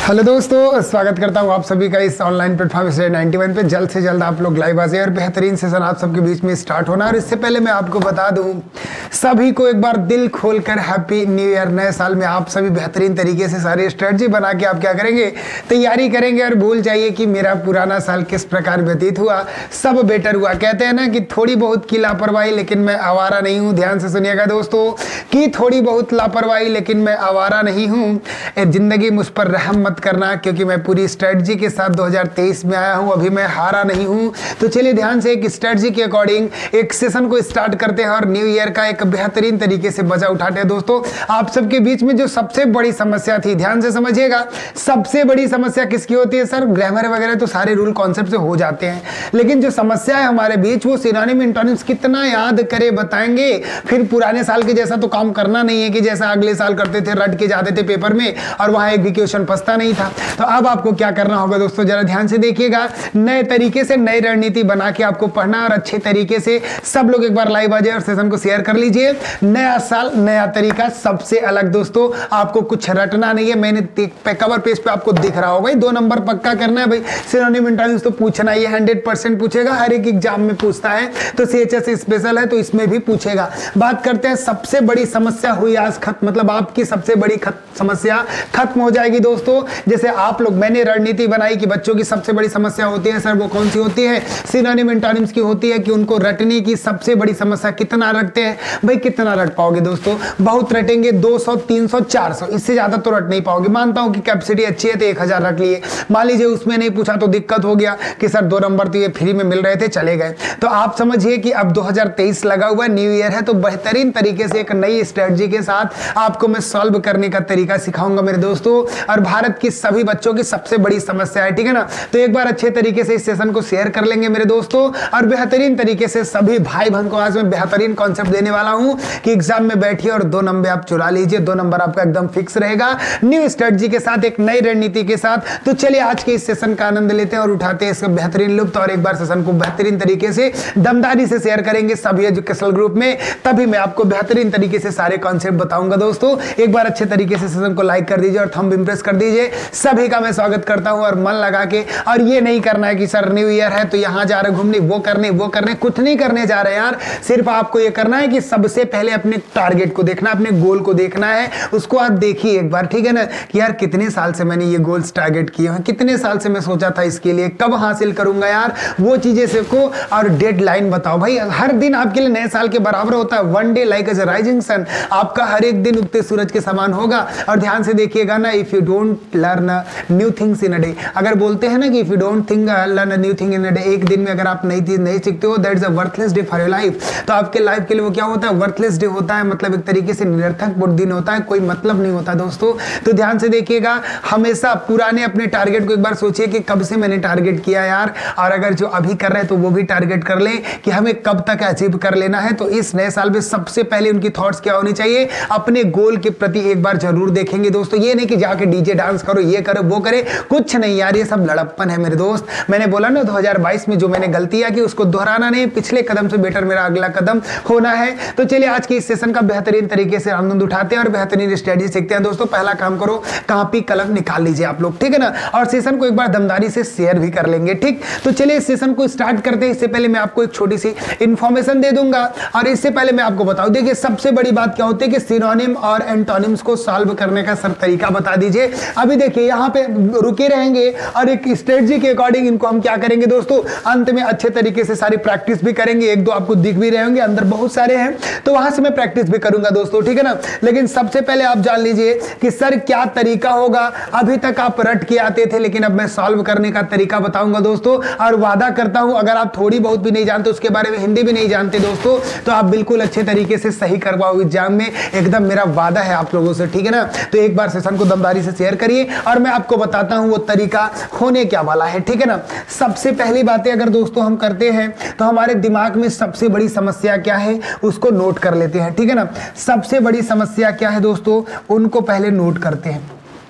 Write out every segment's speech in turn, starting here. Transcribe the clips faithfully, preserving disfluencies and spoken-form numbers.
Hello दोस्तों, स्वागत करता हूँ आप सभी का इस online platform study ninety one पे। जल्द से जल्द आप लोग लाइव आ जाए और बेहतरीन सेशन आप सबके बीच में स्टार्ट होना। और इससे पहले मैं आपको बता दूं, सभी को एक बार दिल खोलकर हैप्पी न्यू ईयर। नए साल में आप सभी बेहतरीन तरीके से सारी स्ट्रेटजी बना के आप क्या करेंगे, तैयारी करेंगे और भूल जाइए कि मेरा पुराना साल किस प्रकार व्यतीत हुआ, सब बेटर हुआ। कहते हैं ना कि थोड़ी बहुत की लापरवाही लेकिन मैं आवारा नहीं हूँ। ध्यान से सुनिएगा दोस्तों कि थोड़ी बहुत लापरवाही लेकिन मैं आवारा नहीं हूँ। जिंदगी मुझ पर रहम मत करना, क्योंकि मैं पूरी स्ट्रेटजी के साथ दो हज़ार तेईस में आया हूं, अभी मैं हारा नहीं हूं। तो चलिए ध्यान से एक स्ट्रेटजी के अकॉर्डिंग एक सेशन को स्टार्ट करते हैं और न्यू ईयर का एक बेहतरीन तरीके से मजा उठाते हैं। दोस्तों आप सबके बीच में जो सबसे बड़ी समस्या थी, ध्यान से समझिएगा, सबसे बड़ी समस्या किसकी होती है? सर ग्रामर वगैरह तो सारे रूल कॉन्सेप्ट से हो जाते हैं, लेकिन जो समस्या है हमारे बीच वो सिनोनिम एंटोनिम्स कितना याद करे बताएंगे। फिर पुराने साल के जैसा तो काम करना नहीं है कि जैसा अगले साल करते थे, रट के जाते थे पेपर में और वहां एक भी क्वेश्चन फंसता नहीं था। तो अब आपको क्या करना होगा दोस्तों, जरा ध्यान से देखिएगा। नए तरीके से नई रणनीति बना के आपको पढ़ना और अच्छे तरीके से सब लोग एक बार लाइव आ जाए और सेशन को शेयर कर लीजिए। नया साल नया तरीका सबसे अलग। दोस्तों आपको कुछ रटना नहीं है, मैंने कवर पेज पे आपको दिख रहा होगा। दो नंबर पक्का करना है भाई। सिनोनिम एंटोनिम्स तो पूछना ही है, हंड्रेड परसेंट पूछेगा, हर एक एग्जाम में पूछता है। तो सीएचएस स्पेशल है तो इसमें भी पूछेगा। बात करते हैं सबसे बड़ी समस्या हुई आज खत्म, मतलब आपकी सबसे बड़ी समस्या खत्म हो जाएगी दोस्तों। जैसे आप लोग, मैंने रणनीति बनाई कि बच्चों की सबसे बड़ी समस्या होती है, सर वो कौन सी होती है? सिनोनिम एंटोनिम्स की होती है कि उनको रटने की सबसे बड़ी समस्या। कितना रटते हैं भाई, कितना रट पाओगे दोस्तों? बहुत रटेंगे, दो सौ, तीन सौ, चार सौ, इससे ज्यादा तो रट नहीं पाओगे। मानता हूं कि कैपेसिटी अच्छी है तो एक हज़ार रट लिए। मान लीजिए उसमें नहीं पूछा तो दिक्कत हो गया कि सर दो नंबर तो ये फ्री में मिल रहे थे, चले गए। तो आप समझिए कि अब दो हज़ार तेईस लगा हुआ, न्यू ईयर है, तो बेहतरीन तरीके से एक नई स्ट्रेटजी के साथ आपको मैं सॉल्व करने का तरीका सिखाऊंगा मेरे दोस्तों। और भारत की सभी बच्चों की सबसे बड़ी समस्या है, ठीक है ना? तो एक बार अच्छे तरीके से इस सेशन को शेयर कर लेंगे मेरे दोस्तों, और बेहतरीन तरीके से सभी भाई बहन को आज मैं बेहतरीन कॉन्सेप्ट देने वाला हूं कि एग्जाम में बैठिए और दो नंबर आप चुरा लीजिए। दो नंबर आपका एकदम फिक्स रहेगा न्यू स्ट्रेटजी के साथ, एक नई रणनीति के साथ। तो चलिए आज के इस सेशन का आनंद लेते हैं और उठाते हैं इसका बेहतरीन लुत्फ, और एक बार सेशन को बेहतरीन तरीके से दमदारी से शेयर करेंगे सभी एजुकेशनल ग्रुप में, तभी मैं आपको बेहतरीन तरीके से सारे कॉन्सेप्ट बताऊंगा। दोस्तों एक बार अच्छे तरीके से सेशन को लाइक कर दीजिए और थंब इंप्रेस कर दीजिए। सभी का मैं स्वागत करता हूं और मन लगा के। और ये नहीं करना है कि सर न्यू ईयर है तो यहां जा रहे घूमने, वो करने वो करने, कुछ नहीं करने जा रहे यार। सिर्फ आपको ये करना है कि सबसे पहले अपने टारगेट को देखना, अपने गोल को देखना है, उसको आप देखिए एक बार, ठीक है ना? कि यार कितने साल से मैंने ये गोल्स टारगेट किए हैं, कितने साल से मैं सोचा था इसके लिए, कब हासिल करूंगा यार, वो चीजें सीखो और डेडलाइन बताओ भाई। हर दिन आपके लिए नए साल के बराबर होता है। One day like as a rising sun, आपका हर एक दिन उगते सूरज के समान होगा। और ध्यान से देखिएगा ना, if you don't learn new things in a day, अगर बोलते हैं ना कि if you don't think learn a new thing in a day, एक दिन में अगर आप नई चीज नहीं सीखते हो, that is a worthless day for your life. तो आपके लाइफ के लिए वो क्या होता है? वर्थलेस डे होता है, मतलब एक तरीके से निरर्थक दिन होता है, कोई मतलब नहीं होता दोस्तों। तो ध्यान से देखिएगा, हमेशा पुराने अपने टारगेट को एक बार सोचिए कि कब से मैंने टारगेट किया यार, और अगर जो अभी कर रहे हैं तो वो भी टारगेट कर ले कि हमें कब तक अचीव कर लेना है। तो इस नए साल में सबसे पहले उनकी थॉट्स क्या होनी चाहिए, अपने गोल के प्रति एक बार जरूर देखेंगे दोस्तों। ये नहीं कि जाके डीजे डांस करो, ये करो वो करे, कुछ नहीं यार, ये सब लड़प्पन है मेरे दोस्त। मैंने बोला ना दो हज़ार बाईस में जो मैंने गलतियां की उसको दोहराना नहीं, पिछले कदम से बेटर मेरा अगला कदम होना है। तो चलिए आज के इस सेशन का बेहतरीन तरीके से आनंद उठाते हैं और बेहतरीन स्ट्रेटजी सीखते हैं दोस्तों। पहला काम करो, कॉपी कलम निकाल लीजिए आप लोग, ठीक है ना? और सेशन को एक बार दमदारी से शेयर भी कर लेंगे, ठीक? तो चलिए इस सेशन को स्टार्ट करते हैं। इससे पहले मैं आपको एक छोटी सी इंफॉर्मेशन दे दूंगा, और इससे पहले मैं आपको बताऊं, देखिए सबसे बड़ी बात क्या होती है कि सिनोनिम और एंटोनिम्स को सॉल्व करने का सर तरीका बता दीजिए। अभी देखिए यहाँ पे रुके रहेंगे और एक स्ट्रेटजी के अकॉर्डिंग इनको हम क्या करेंगे दोस्तों, अंत में अच्छे तरीके से सारी प्रैक्टिस भी करेंगे। एक दो आपको दिख भी रहे होंगे, अंदर बहुत सारे हैं, तो वहां से मैं प्रैक्टिस भी करूंगा दोस्तों, ठीक है ना? लेकिन सबसे पहले आप जान लीजिए कि सर क्या तरीका होगा। अभी तक आप रट के आते थे, लेकिन अब मैं सॉल्व करने का तरीका बताऊंगा दोस्तों। और वादा करता हूं, अगर आप थोड़ी बहुत भी नहीं जानते, उसके बारे में हिंदी भी नहीं जानते दोस्तों, तो आप बिल्कुल अच्छे तरीके से सही करवाओ एग्जाम में, एकदम मेरा वादा है आप लोगों से, ठीक है ना? तो एक बार सेशन को दमदारी से शेयर करिए और मैं आपको बताता हूं वो तरीका होने क्या वाला है, ठीक है ना? सबसे पहली बातें अगर दोस्तों हम करते हैं तो हमारे दिमाग में सबसे बड़ी समस्या क्या है उसको नोट कर लेते हैं, ठीक है ना? सबसे बड़ी समस्या क्या है दोस्तों, उनको पहले नोट करते हैं।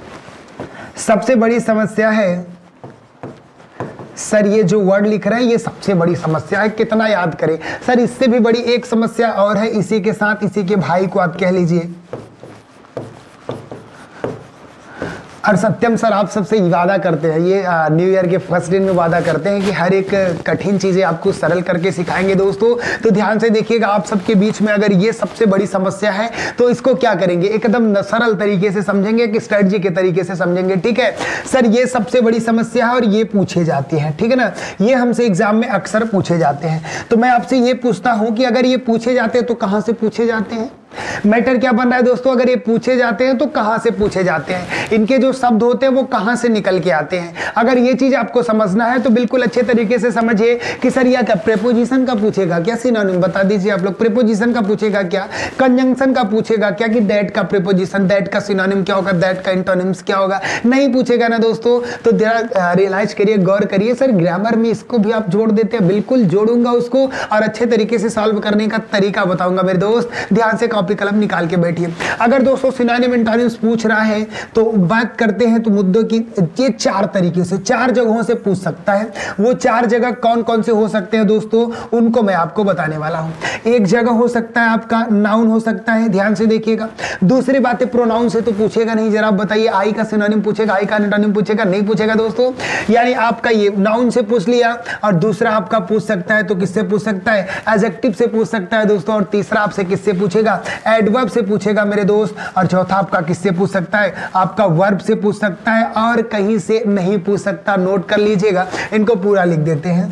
सबसे बड़ी समस्या है, सर ये जो वर्ड लिख रहे हैं ये सबसे बड़ी समस्या है, कितना याद करें? सर इससे भी बड़ी एक समस्या और है, इसी के साथ इसी के भाई को आप कह लीजिए। और सत्यम सर आप सबसे वादा करते हैं, ये न्यू ईयर के फर्स्ट दिन में वादा करते हैं कि हर एक कठिन चीजें आपको सरल करके सिखाएंगे दोस्तों। तो ध्यान से देखिएगा, आप सबके बीच में अगर ये सबसे बड़ी समस्या है तो इसको क्या करेंगे, एकदम सरल तरीके से समझेंगे कि स्ट्रेटजी के तरीके से समझेंगे। ठीक है सर, ये सबसे बड़ी समस्या है और ये पूछे जाती है, ठीक है ना, ये हमसे एग्जाम में अक्सर पूछे जाते हैं। तो मैं आपसे ये पूछता हूं कि अगर ये पूछे जाते हैं तो कहां से पूछे जाते हैं। मैटर क्या बन रहा है दोस्तों, अगर ये पूछे जाते हैं तो कहां से पूछे जाते हैं, इनके जो शब्द होते हैं वो कहां से निकल के आते हैं। अगर ये चीज आपको समझना है तो बिल्कुल अच्छे तरीके से समझिए कि सर यह क्या प्रीपोजिशन का पूछेगा क्या, सिनोनिम बता दीजिए आप लोग। प्रीपोजिशन का पूछेगा क्या, कंजंक्शन का पूछेगा क्या, कि दैट का प्रीपोजिशन, दैट का सिनोनिम क्या होगा, दैट का एंटोनिम्स क्या होगा, नहीं पूछेगा ना दोस्तों। तो रियलाइज करिए, गौर करिए, सर ग्रामर में इसको भी आप जोड़ देते हैं, बिल्कुल जोड़ूंगा उसको और अच्छे तरीके से सॉल्व करने का तरीका बताऊंगा मेरे दोस्त। ध्यान से कॉपी कलम निकाल के बैठिए। अगर दोस्तों सिनोनिम एंटोनिम्स पूछ रहा है तो बात करते हैं तो मुद्दों की, ये चार तरीके से चार जगहों से पूछ सकता है। वो चार जगह कौन कौन से हो सकते हैं दोस्तों, उनको मैं आपको बताने वाला हूं। एक जगह हो सकता है आपका नाउन हो सकता है, ध्यान से देखिएगा। दूसरी बात है प्रोनाउन से तो पूछेगा नहीं, जरा आप बताइए, आई का सिनोनिम पूछेगा, आई का एंटोनिम पूछेगा, नहीं पूछेगा दोस्तों। यानी आपका ये नाउन से पूछ लिया, और दूसरा आपका पूछ सकता है तो किससे पूछ सकता है, एडजेक्टिव से पूछ सकता है दोस्तों। और तीसरा आपसे किससे पूछेगा, एडवर्ब से पूछेगा मेरे दोस्त। और चौथा आपका किससे पूछ सकता है, आपका वर्ब से पूछ सकता है, और कहीं से नहीं पूछ सकता। नोट कर लीजिएगा, इनको पूरा लिख देते हैं।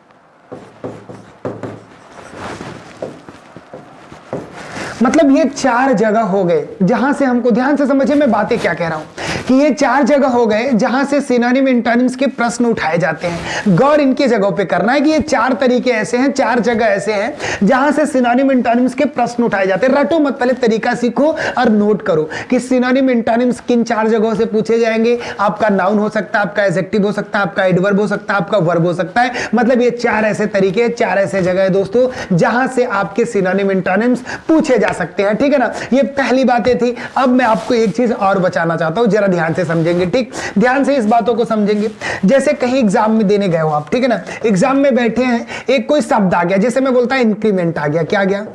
मतलब ये चार जगह हो गए जहां से हमको, ध्यान से समझिए मैं बातें क्या कह रहा हूं, कि ये चार जगह हो गए जहां से सिनोनिम एंटोनिम्स के प्रश्न उठाए जाते हैं। गौर इनके जगहों पे करना है कि ये चार तरीके ऐसे हैं, चार जगह ऐसे हैं जहां से सिनोनिम एंटोनिम्स के प्रश्न उठाए जाते हैं। रटो मत, पहले तरीका सीखो और नोट करो कि सिनोनिम एंटोनिम्स किन चार जगहों से पूछे जाएंगे। आपका नाउन हो सकता है, आपका एडजेक्टिव हो सकता है, आपका एडवर्ब हो सकता है, आपका वर्ब हो सकता है। मतलब ये चार ऐसे तरीके, चार ऐसे जगह है दोस्तों जहां से आपके सिनोनिम एंटोनिम्स पूछे जा सकते हैं, ठीक है ना। ये पहली बातें थी। अब मैं आपको एक चीज और बचाना चाहता हूं, जरा ध्यान से समझेंगे, ठीक, ध्यान से इस बातों को समझेंगे। जैसे कहीं एग्जाम में देने गए हो आप, ठीक है ना, एग्जाम में बैठे हैं, एक कोई शब्द आ गया, जैसे मैं बोलता इंक्रीमेंट आ गया, क्या आ गया,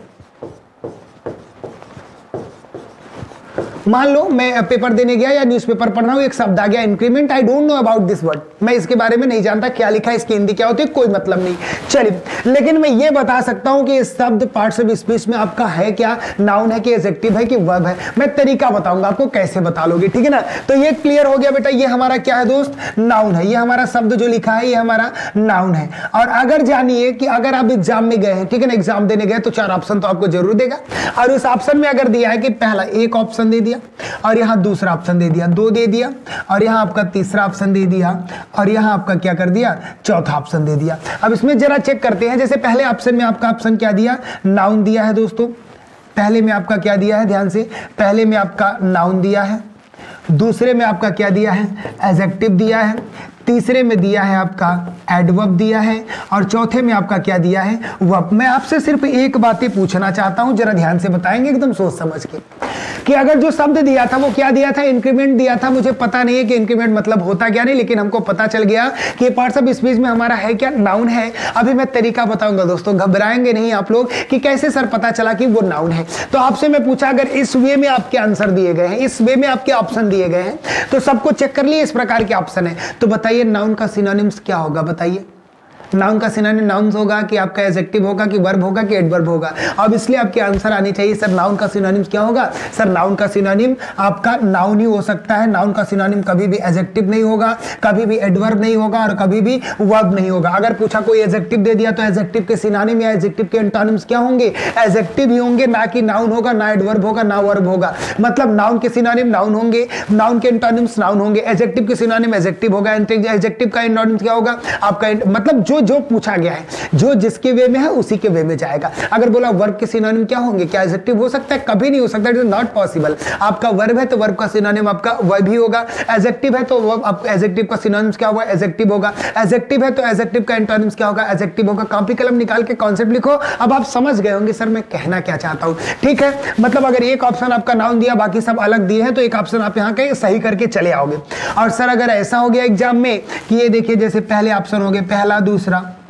मान लो मैं पेपर देने गया या न्यूज़पेपर पढ़ रहा हूं, एक शब्द आ गया increment. I don't know about this word, मैं इसके बारे में नहीं जानता क्या लिखा है, इसकी हिंदी क्या होती है, कोई मतलब नहीं। चलिए, लेकिन मैं ये बता सकता हूं कि इस शब्द पार्ट्स ऑफ स्पीच में आपका है क्या, नाउन है कि एडजेक्टिव है कि वर्ब है। मैं तरीका बताऊंगा आपको कैसे बता लोगे, ठीक है ना। तो ये क्लियर हो गया बेटा, ये हमारा क्या है दोस्त, नाउन है। ये हमारा शब्द जो लिखा है ये हमारा नाउन है। और अगर जानिए कि अगर आप एग्जाम में गए हैं, ठीक है ना, एग्जाम देने गए तो चार ऑप्शन तो आपको जरूर देगा। और उस ऑप्शन में अगर दिया है कि पहला एक ऑप्शन दे दिया, और यहां दूसरा ऑप्शन दे दिया, दो दे दिया, और यहां आपका तीसरा ऑप्शन दे दिया, और यहां आपका क्या कर दिया, चौथा ऑप्शन दे दिया। अब इसमें जरा चेक करते हैं, जैसे पहले ऑप्शन में आपका ऑप्शन क्या दिया, नाउन दिया है दोस्तों। पहले में आपका क्या दिया है, ध्यान से, पहले में आपका नाउन दिया है, दूसरे में आपका क्या दिया है, एडजेक्टिव दिया है, तीसरे में दिया है आपका एडवर्ब दिया है, और चौथे में आपका क्या दिया है, वर्ब। मैं आपसे सिर्फ एक बातें पूछना चाहता हूं, जरा ध्यान से बताएंगे एकदम सोच समझ के, कि अगर जो शब्द दिया था वो क्या दिया था, इंक्रीमेंट दिया था। मुझे पता नहीं है कि इंक्रीमेंट मतलब होता क्या नहीं, लेकिन हमको पता चल गया कि पार्ट्स ऑफ स्पीच में हमारा है क्या, नाउन है। अभी मैं तरीका बताऊंगा दोस्तों, घबराएंगे नहीं आप लोग कि कैसे सर पता चला कि वो नाउन है। तो आपसे मैं पूछा, अगर इस वे में आपके आंसर दिए गए हैं, इस वे में आपके ऑप्शन दिए गए हैं, तो सबको चेक कर लिए इस प्रकार के ऑप्शन है, तो बताइए नाउन का सिनोनिम्स क्या होगा, बताइए। नाउन का सिनोनिम नाउन होगा कि आपका एडजेक्टिव होगा कि वर्ब होगा कि एडवर्ब होगा। अब इसलिए आपके आंसर आने चाहिए, सर नाउन का सिनोनिम क्या होगा, सर नाउन का सिनोनिम आपका नाउन ही हो सकता है। नाउन का सिनोनिम कभी भी एडजेक्टिव नहीं होगा, कभी भी एडवर्ब नहीं होगा, और कभी भी वर्ब नहीं होगा। अगर पूछा कोई एडजेक्टिव दे दिया तो एडजेक्टिव के सिनोनिम या एडजेक्टिव के एंटोनिम्स क्या होंगे, एडजेक्टिव ही होंगे, ना कि नाउन होगा, ना एडवर्ब होगा, ना वर्ब होगा। मतलब नाउन के सिनोनिम नाउन होंगे, नाउन के एंटोनिम्स नाउन होंगे, एडजेक्टिव के सिनोनिम एडजेक्टिव होगा, एडजेक्टिव का एंटोनिम्स क्या होगा आपका, मतलब जो जो पूछा गया है, जो जिसके वे में है उसी के वे में जाएगा। अगर बोला वर्ब के सिनोनिम क्या होंगे, क्या एडजेक्टिव हो सकता है, कभी नहीं हो सकता, इट इज नॉट पॉसिबल। आपका वर्ब है तो वर्ब का सिनोनिम आपका वर्ब ही होगा, एडजेक्टिव है तो आपका एडजेक्टिव का सिनोनिम्स क्या होगा, एडजेक्टिव होगा, एडजेक्टिव है तो एडजेक्टिव का एंटोनिम्स क्या होगा, एडजेक्टिव होगा। कॉपी कलम निकाल के कॉन्सेप्ट लिखो। अब आप समझ गए होंगे सर मैं कहना क्या चाहता हूं, ठीक है। मतलब अगर एक ऑप्शन आपका नाउन दिया, बाकी सब अलग दिए हैं, तो एक ऑप्शन आप यहां कहीं सही करके चले आओगे। और सर अगर ऐसा हो गया एग्जाम में कि ये देखिए, जैसे पहले ऑप्शन हो गए, पहला, दूसरा,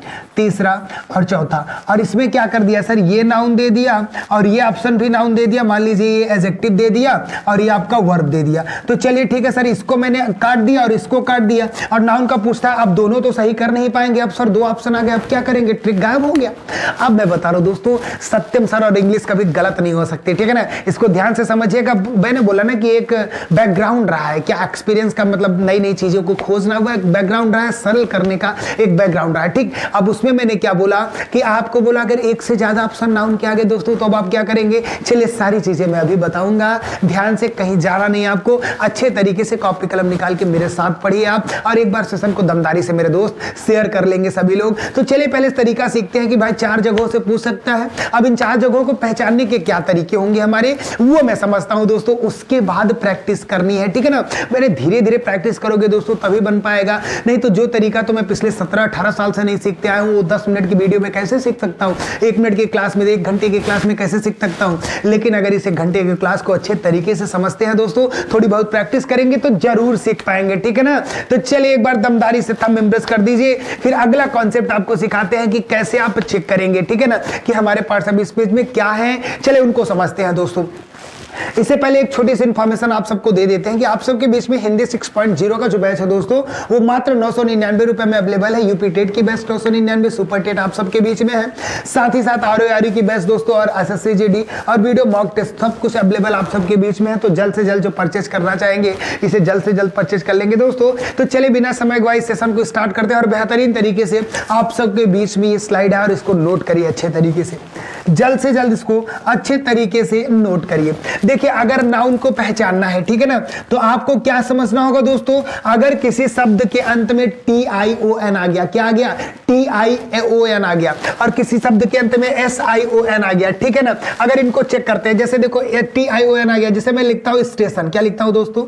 तीसरा और चौथा। और इसमें क्या कर दिया सर, ये नाउन दे दिया और ये ऑप्शन भी नाउन दे दिया, मान लीजिए ये एडजेक्टिव दे दिया और ये आपका वर्ब दे दिया। तो चलिए ठीक है सर, इसको मैंने काट दिया और इसको काट दिया और नाउन का पूछता है, अब दोनों तो सही कर नहीं पाएंगे, अब सर दो ऑप्शन आ गए, अब क्या करेंगे, ट्रिक गायब हो गया। अब मैं बता रहा हूं दोस्तों, सत्यम सर और इंग्लिश कभी गलत नहीं हो सकती, ठीक है ना, इसको ध्यान से समझिएगा। मैंने बोला ना कि एक बैकग्राउंड रहा है, क्या एक्सपीरियंस का मतलब नई नई चीजों को खोजना हुआ एक बैकग्राउंड रहा है, सरल करने का एक बैकग्राउंड रहा है, ठीक। अब उसमें मैंने क्या बोला कि आपको बोला अगर एक से ज्यादा ऑप्शन नाउन के आगे दोस्तों तो अब आप क्या करेंगे, चलिए सारी चीजें मैं अभी बताऊंगा, ध्यान से, कहीं जाना नहीं आपको, अच्छे तरीके से कॉपी कलम निकाल के मेरे साथ पढ़िए आप, और एक बार सेशन को दमदारी से मेरे दोस्त शेयर कर लेंगे सभी लोग। तो चलिए पहले इस तरीका सीखते हैं कि भाई चार जगहों से पूछ सकता है। अब इन चार जगहों को पहचानने के क्या तरीके होंगे हमारे, वो मैं समझता हूं दोस्तों, उसके बाद प्रैक्टिस करनी है, ठीक है ना। मैंने धीरे धीरे प्रैक्टिस करोगे दोस्तों तभी बन पाएगा, नहीं तो जो तरीका तो मैं पिछले सत्रह अठारह साल से नहीं सीखते आया हूं वो दस मिनट की वीडियो में कैसे सीख सकता हूं, एक मिनट की क्लास में, एक घंटे की क्लास में कैसे सीख सकता हूं। लेकिन अगर इस एक घंटे की क्लास को अच्छे तरीके से समझते हैं दोस्तों, थोड़ी बहुत प्रैक्टिस करेंगे तो जरूर सीख पाएंगे, ठीक है ना। तो चलिए एक बार दमदारी से थंब इम्प्रेस कर दीजिए, फिर अगला कॉन्सेप्ट आपको सिखाते हैं कि कैसे आप चेक करेंगे, ठीक है ना, कि हमारे पार्ट्स ऑफ स्पीच में क्या है। चलिए उनको समझते हैं दोस्तों। इससे पहले एक छोटी सी इंफॉर्मेशन आप सबको दे देते हैं कि आप सबके बीच में हिंदी सिक्स पॉइंट ज़ीरो का जो बैच है दोस्तों, वो मात्र नौ सौ निन्यानवे रुपए में अवेलेबल है। यूपी टेट की बैच नौ सौ निन्यानवे, सुपर टेट आप सबके बीच में है, साथ ही साथ आर ओ आर की बैच दोस्तों, और S S C G D और वीडियो मॉक टेस्ट सब कुछ अवेलेबल आप सबके बीच में है। तो जल्द से जल्द जो परचेज करना चाहेंगे इसे जल्द से जल्द परचेज कर लेंगे दोस्तों। तो चलिए बिना समय गवाए सेशन को स्टार्ट करते हैं और बेहतरीन तरीके से आप सबके बीच में ये स्लाइड है और इसको नोट करिए अच्छे तरीके से, जल्द से जल्द इसको अच्छे तरीके से नोट करिए। देखिए अगर नाउन को पहचानना है, ठीक है ना, तो आपको क्या समझना होगा दोस्तों, अगर किसी शब्द के अंत में टी आई ओ एन आ गया, क्या आ गया, टी आई ओ एन आ गया, और किसी शब्द के अंत में एस आई ओ एन आ गया, ठीक है ना, अगर इनको चेक करते हैं, जैसे देखो टी आई ओ एन आ गया, जैसे मैं लिखता हूं स्टेशन, क्या लिखता हूं दोस्तों,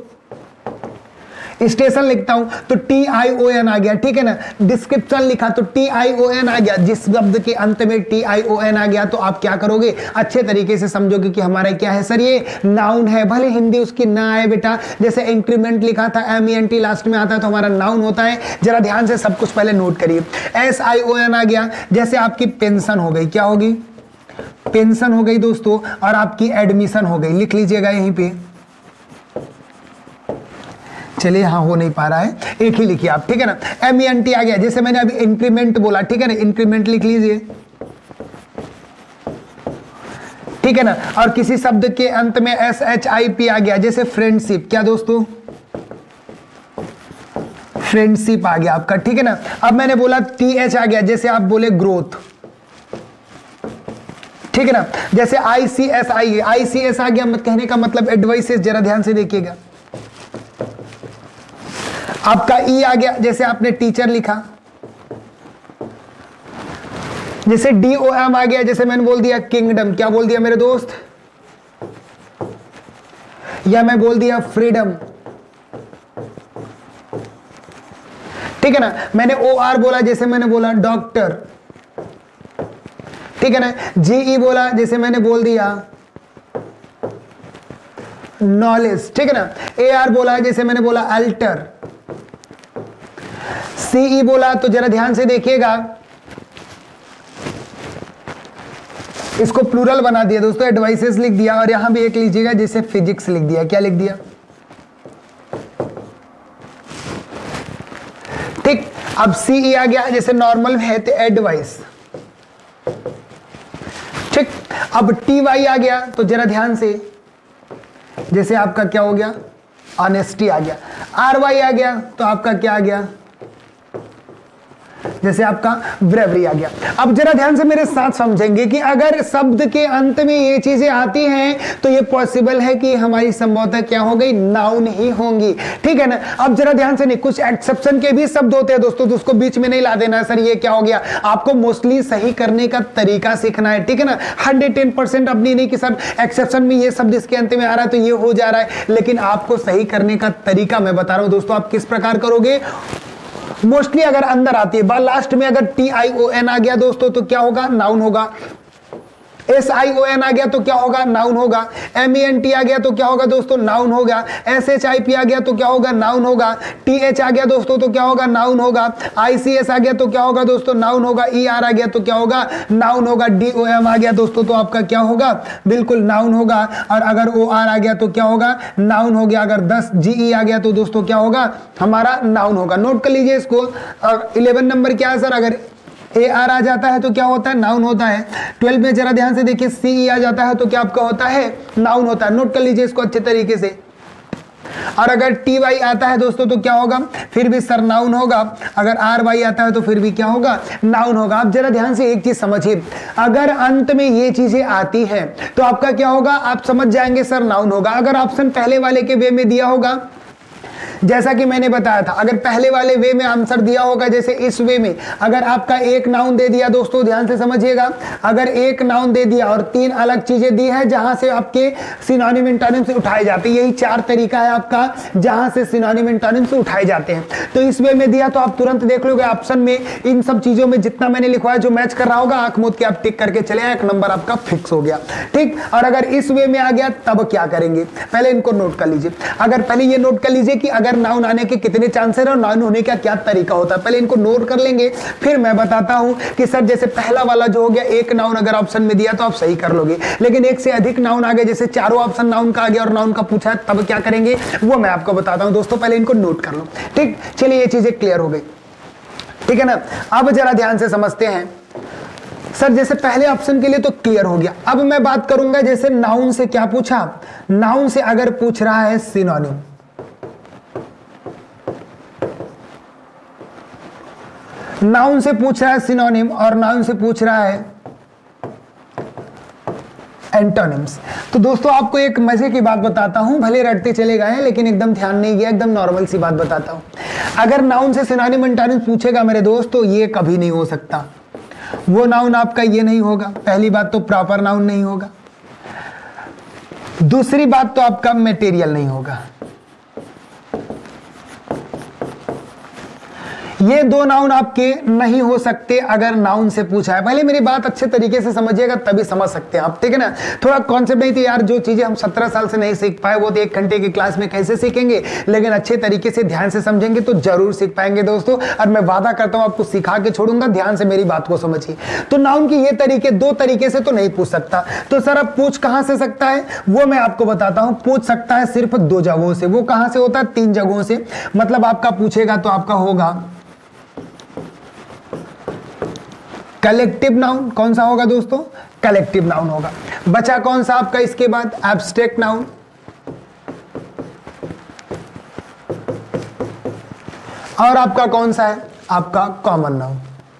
स्टेशन लिखता हूं तो टी आई ओ एन आ गया, ठीक है ना। डिस्क्रिप्शन लिखा तो टी आई ओ एन आ गया, जिस शब्द के अंत में टी आई ओ एन आ गया तो आप क्या करोगे, अच्छे तरीके से समझोगे कि हमारा क्या है सर, ये नाउन है। भले हिंदी उसकी ना आए बेटा, जैसे इंक्रीमेंट लिखा था M E N T last में आता है तो हमारा नाउन होता है। जरा ध्यान से सब कुछ पहले नोट करिए। एस आई ओ एन आ गया, जैसे आपकी पेंशन हो गई, क्या होगी, पेंशन हो गई दोस्तों, और आपकी एडमिशन हो गई, लिख लीजिएगा यहीं पे। चलिए यहां हो नहीं पा रहा है, एक ही लिखिए आप, ठीक है ना। एम ई एन टी आ गया, जैसे मैंने अभी इंक्रीमेंट बोला, ठीक है ना, इंक्रीमेंट लिख लीजिए, ठीक है ना। और किसी शब्द के अंत में एस एच आई पी आ गया, जैसे फ्रेंडशिप, क्या दोस्तों, फ्रेंडशिप आ गया आपका, ठीक है ना। अब मैंने बोला टी एच आ गया, जैसे आप बोले ग्रोथ, ठीक है ना। जैसे आई C S I I C S आ गया, मत कहने का मतलब एडवाइसेस, जरा ध्यान से देखिएगा। आपका ई आ गया, जैसे आपने टीचर लिखा, जैसे डी ओ एम आ गया, जैसे मैंने बोल दिया किंगडम, क्या बोल दिया मेरे दोस्त, या मैं बोल दिया फ्रीडम, ठीक है ना। मैंने ओ आर बोला, जैसे मैंने बोला डॉक्टर, ठीक है ना। जी ई बोला, जैसे मैंने बोल दिया नॉलेज, ठीक है ना। ए आर बोला, जैसे मैंने बोला अल्टर। सीई बोला तो जरा ध्यान से देखिएगा, इसको प्लूरल बना दिया दोस्तों, एडवाइसेस लिख दिया, और यहां भी एक लीजिएगा, जैसे फिजिक्स लिख दिया, क्या लिख दिया, ठीक। अब सीई आ गया, जैसे नॉर्मल है तो एडवाइस, ठीक। अब टी वाई आ गया तो जरा ध्यान से, जैसे आपका क्या हो गया, ऑनेस्टी आ गया। आर वाई आ गया तो आपका क्या आ गया, जैसे आपका ब्रेवरी आ गया। अब जरा ध्यान से मेरे साथ समझेंगे कि अगर शब्द के अंत में ये चीजें आती हैं तो ये पॉसिबल है कि हमारी संभवतः क्या हो गई, नाउन ही होंगी, ठीक है ना। अब जरा ध्यान से, नहीं, कुछ एक्सेप्शन के भी शब्द होते हैं दोस्तों, तो उसको बीच में नहीं ला देना सर ये क्या हो गया, आपको मोस्टली सही करने का तरीका सीखना है, ठीक है ना। हंड्रेड टेन परसेंट अपनी नहीं कि सर एक्सेप्शन में ये शब्द इसके अंत में आ रहा है तो ये हो जा रहा है, लेकिन आपको सही करने का तरीका मैं बता रहा हूं दोस्तों। आप किस प्रकार करोगे, मोस्टली अगर अंदर आती है, लास्ट में अगर टी आई ओ एन आ गया दोस्तों तो क्या होगा, नाउन होगा। एस आई ओ एन आ गया तो क्या होगा, नाउन होगा। एम ई एन टी आ गया तो क्या होगा दोस्तों, नाउन होगा। एस एच आई पी आ गया तो क्या होगा, नाउन होगा। टी एच आ गया दोस्तों तो क्या होगा, नाउन होगा। आई सी एस आ गया तो क्या होगा दोस्तों, नाउन होगा। ई आर आ गया तो क्या होगा, नाउन होगा। डी ओ एम आ गया दोस्तों तो आपका क्या होगा, बिल्कुल नाउन होगा। और अगर ओ आर आ गया तो क्या होगा, नाउन हो गया। अगर दस जी ई आ गया तो दोस्तों क्या होगा, हमारा नाउन होगा। नोट कर लीजिए इसको। इलेवन नंबर क्या है सर, अगर ए आर आ जाता है तो क्या होता है, नाउन होता है। ट्वेल्व में जरा ध्यान से देखिए, सी ई आ जाता है तो क्या आपका होता है, नाउन होता है। नोट कर लीजिए इसको अच्छे तरीके से। और अगर टी वाई आता है दोस्तों तो क्या होगा, फिर भी सर नाउन होगा। अगर आर वाई आता है तो फिर भी क्या होगा, नाउन होगा। आप जरा ध्यान से एक चीज समझिए, अगर अंत में ये चीजें आती हैं तो आपका क्या होगा, आप समझ जाएंगे सर नाउन होगा। अगर ऑप्शन पहले वाले के वे में दिया होगा, जैसा कि मैंने बताया था, अगर पहले वाले वे में आंसर दिया होगा, जैसे इस वे में अगर आपका एक नाउन दे दिया, दोस्तों ध्यान से समझिएगा, अगर एक नाउन दे दिया और तीन अलग चीजें दी है जहां से आपके सिनोनिम एंटोनिम से उठाए जाते हैं, यही चार तरीका है आपका जहां से सिनोनिम एंटोनिम से उठाए जाते हैं। तो इस वे में दिया तो आप तुरंत देख लोगे ऑप्शन में इन सब चीजों में जितना मैंने लिखवाया जो मैच कर रहा होगा, आंख मूंद के आप टिक करके चले आए, एक नंबर आपका फिक्स हो गया। ठीक, और अगर इस वे में आ गया तब क्या करेंगे, पहले इनको नोट कर लीजिए। अगर पहले ये नोट कर लीजिए कि अगर नाउन आने के कितने चांसेस है और नाउन होने का क्या तरीका होता है, पहले इनको नोट कर लेंगे, फिर मैं बताता हूं कि सर जैसे पहला वाला जो हो गया, एक नाउन अगर ऑप्शन में दिया तो आप सही कर लोगे, लेकिन एक से अधिक नाउन आ गए, जैसे चारों ऑप्शन नाउन का आ गया और नाउन का पूछा है, तब क्या करेंगे वो मैं आपको बताता हूं। दोस्तों पहले इनको नोट कर लो। ठीक, चलिए ये चीजें क्लियर हो गई, ठीक है ना। अब जरा ध्यान से समझते हैं। सर जैसे पहले ऑप्शन के लिए तो क्लियर हो गया। अब मैं बात करूंगा जैसे नाउन से क्या पूछा, नाउन से अगर पूछ रहा है सिनोनिम, नाउन से पूछ रहा है सिनोनिम और नाउन से पूछ रहा है एंटोनिम्स। तो दोस्तों आपको एक मजे की बात बताता हूं, भले रटते चले गए लेकिन एकदम ध्यान नहीं गया, एकदम नॉर्मल सी बात बताता हूं। अगर नाउन से सिनोनिम एंटोनिम्स पूछेगा मेरे दोस्त तो ये कभी नहीं हो सकता, वो नाउन आपका ये नहीं होगा। पहली बात तो प्रॉपर नाउन नहीं होगा, दूसरी बात तो आपका मटेरियल नहीं होगा। ये दो नाउन आपके नहीं हो सकते अगर नाउन से पूछा है। पहले मेरी बात अच्छे तरीके से समझिएगा तभी समझ सकते हैं आप, ठीक है ना। थोड़ा कॉन्सेप्ट नहीं थी यार, जो चीजें हम सत्रह साल से नहीं सीख पाए वो तो एक घंटे की क्लास में कैसे सीखेंगे, लेकिन अच्छे तरीके से ध्यान से समझेंगे तो जरूर सीख पाएंगे दोस्तों। और मैं वादा करता हूं आपको सिखा के छोड़ूंगा, ध्यान से मेरी बात को समझिए। तो नाउन की ये तरीके दो तरीके से तो नहीं पूछ सकता, तो सर अब पूछ कहां से सकता है वो मैं आपको बताता हूं। पूछ सकता है सिर्फ दो जगहों से। वो कहां से होता है, तीन जगहों से। मतलब आपका पूछेगा तो आपका होगा कलेक्टिव नाउन। कौन सा होगा दोस्तों, कलेक्टिव नाउन होगा। बचा कौन सा आपका इसके बाद, एब्स्ट्रैक्ट नाउन। और आपका कौन सा है, आपका कॉमन नाउन।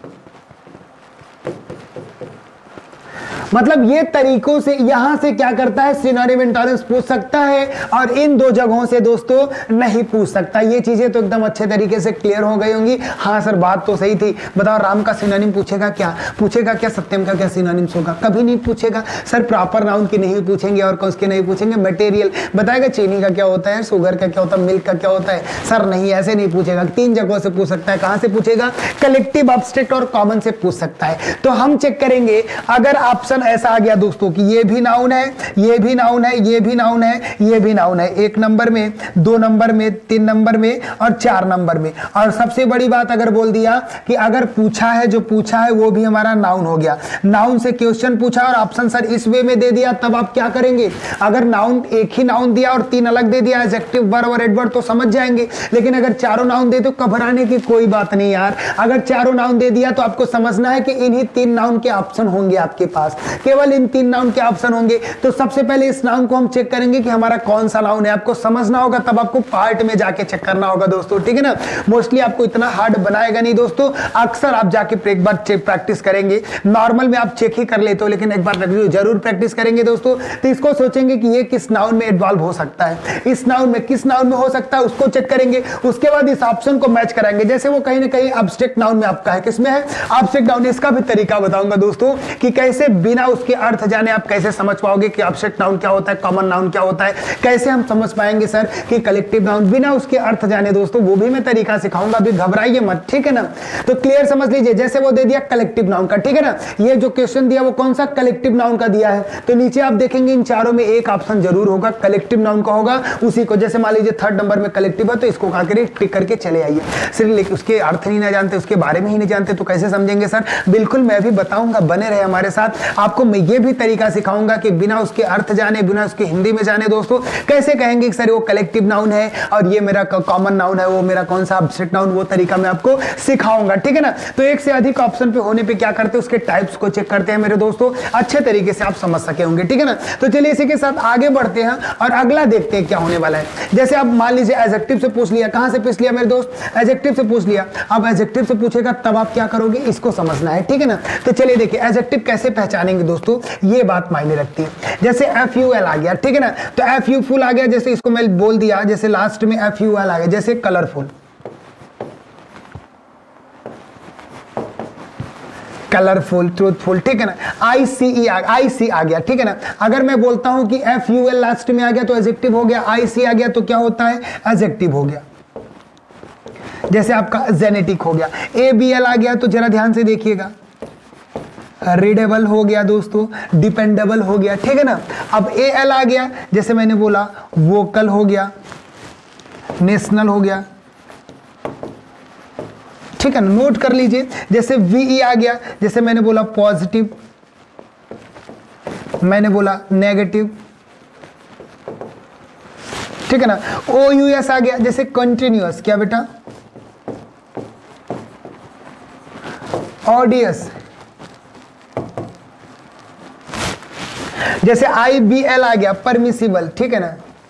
मतलब ये तरीकों से यहां से क्या करता है, सिनोनिम एंटोनिम्स पूछ सकता है और इन दो जगहों से दोस्तों नहीं पूछ सकता। ये चीजें तो एकदम अच्छे तरीके से क्लियर हो गई होंगी। हाँ सर बात तो सही थी, बताओ राम का सिनोनिम पूछेगा क्या, पूछेगा क्या सत्यम का क्या सिनोनिम्स होगा, कभी नहीं पूछेगा। सर प्रॉपर नाउन की नहीं पूछेंगे और कौन के नहीं पूछेंगे, मटेरियल बताएगा चीनी का क्या होता है, शुगर का क्या होता है, मिल्क का क्या होता है, सर नहीं ऐसे नहीं पूछेगा। तीन जगहों से पूछ सकता है। कहां से पूछेगा, कलेक्टिव, एब्स्ट्रैक्ट और कॉमन से पूछ सकता है। तो हम चेक करेंगे अगर ऑप्शन ऐसा आ गया दोस्तों कि ये भी नाउन है, ये भी नाउन है, ये भी नाउन है, ये भी नाउन है, एक नंबर में, दो नंबर में, तीन नंबर में और चार नंबर में। और सबसे बड़ी बात अगर बोल दिया कि अगर पूछा है, जो पूछा है वो भी हमारा नाउन हो गया। नाउन से क्वेश्चन पूछा और ऑप्शन सर इस वे में दे दिया, तब आप क्या करेंगे। अगर नाउन एक ही नाउन दिया और तीन अलग दे दिया, एडजेक्टिव, वर्ब और एडवर्ब, तो समझ जाएंगे। लेकिन अगर चारों नाउन दे तो घबराने की कोई बात नहीं यार। अगर चारों नाउन दे दिया तो आपको समझना है कि इन्हीं तीन नाउन के ऑप्शन होंगे आपके पास, केवल इन तीन नाउन के ऑप्शन होंगे। तो सबसे पहले इस नाउन को हम चेक करेंगे कि हमारा कौन सा नाउन है, आपको समझना होगा, तब आपको पार्ट में जाके चेक करना होगा दोस्तों, ठीक है ना। मोस्टली आपको इतना हार्ड बनाएगा नहीं दोस्तों, अक्सर आप जाके एक बार चेक प्रैक्टिस करेंगे। नॉर्मल में आप चेक ही कर लेते हो, लेकिन एक बार जरूर प्रैक्टिस करेंगे दोस्तों। तो इसको सोचेंगे कि ये किस नाउन में इन्वॉल्व हो सकता है, इस नाउन में किस नाउन में हो सकता है, उसको चेक करेंगे। उसके बाद इस ऑप्शन को मैच कराएंगे। जैसे वो कहीं ना कहीं एब्स्ट्रैक्ट नाउन में आपका है, किसमें है, एब्स्ट्रैक्ट नाउन। इसका भी तरीका बताऊंगा दोस्तों कि कैसे बिना बिना उसके अर्थ जाने आप कैसे समझ पाओगे कि एब्स्ट्रैक्ट नाउन क्या होता है, कॉमन नाउन क्या होता है, कैसे हम समझ पाएंगे सर कि कलेक्टिव नाउन, बिना उसके अर्थ जाने दोस्तों वो भी मैं तरीका सिखाऊंगा, अभी घबराइए मत, ठीक है ना। तो क्लियर समझ लीजिए, जैसे वो दे दिया कलेक्टिव नाउन का, ठीक है ना, ये जो क्वेश्चन दिया वो कौन सा कलेक्टिव नाउन का दिया है, तो नीचे आप देखेंगे इन चारों में एक ऑप्शन जरूर होगा कलेक्टिव नाउन का होगा, उसी को जैसे मान लीजिए थर्ड नंबर में कलेक्टिव है तो इसको कहा करिए टिक करके चले आइए। सिर्फ उसके अर्थ नहीं ना जानते, उसके बारे में ही नहीं जानते तो कैसे समझेंगे सर, बिल्कुल मैं भी बताऊंगा, बने रहे हमारे साथ, आपको मैं ये भी तरीका सिखाऊंगा कि बिना उसके अर्थ जाने, बिना उसके हिंदी में जाने दोस्तों कैसे कहेंगे सर वो कलेक्टिव नाउन है और ये मेरा कॉमन नाउन है, वो मेरा कौन सा एब्स्ट्रैक्ट नाउन, वो तरीका मैं आपको सिखाऊंगा, ठीक है ना। तो एक से अधिक ऑप्शन पे होने पे क्या करते हैं, उसके टाइप्स को चेक करते हैं मेरे दोस्तों, अच्छे तरीके से आप समझ सके होंगे, ठीक है ना। तो चलिए इसी के साथ आगे बढ़ते हैं और अगला देखते हैं क्या होने वाला है। जैसे आप मान लीजिए एडजेक्टिव से पूछ लिया, कहां से पूछ लिया मेरे दोस्त, एडजेक्टिव से पूछ लिया, अब एडजेक्टिव से पूछेगा तब आप क्या करोगे, इसको समझना है, ठीक है ना। तो चलिए देखिए एडजेक्टिव कैसे पहचानेंगे दोस्तों, ये बात मायने रखती है। जैसे एफ यू एल आ गया, ठीक है ना, तो एफ यू फुल आ गया, जैसे इसको मैं बोल दिया, जैसे लास्ट में एफ यू एल आ गया, जैसे कलरफुल, कलरफुल, ट्रूथफुल, ठीक है ना, आई सी ई आई सी आ गया, ठीक है ना। अगर मैं बोलता हूं कि एफ यू एल लास्ट में आ गया तो एडजेक्टिव हो गया, आई सी आ गया तो क्या होता है, एडजेक्टिव हो गया। जैसे आपका जेनेटिक हो गया, ए बी एल आ गया तो जरा ध्यान से देखिएगा, रीडेबल हो गया दोस्तों, डिपेंडेबल हो गया, ठीक है ना। अब ए एल आ गया, जैसे मैंने बोला वोकल हो गया, नेशनल हो गया, ठीक है ना, नोट कर लीजिए। जैसे वीई आ गया, जैसे मैंने बोला पॉजिटिव, मैंने बोला नेगेटिव, ठीक है ना। ओ यू एस आ गया, जैसे कंटिन्यूअस, क्या बेटा, ऑडियस, जैसे आई बी एल आ गया परमिसिबल, ठीक है ना,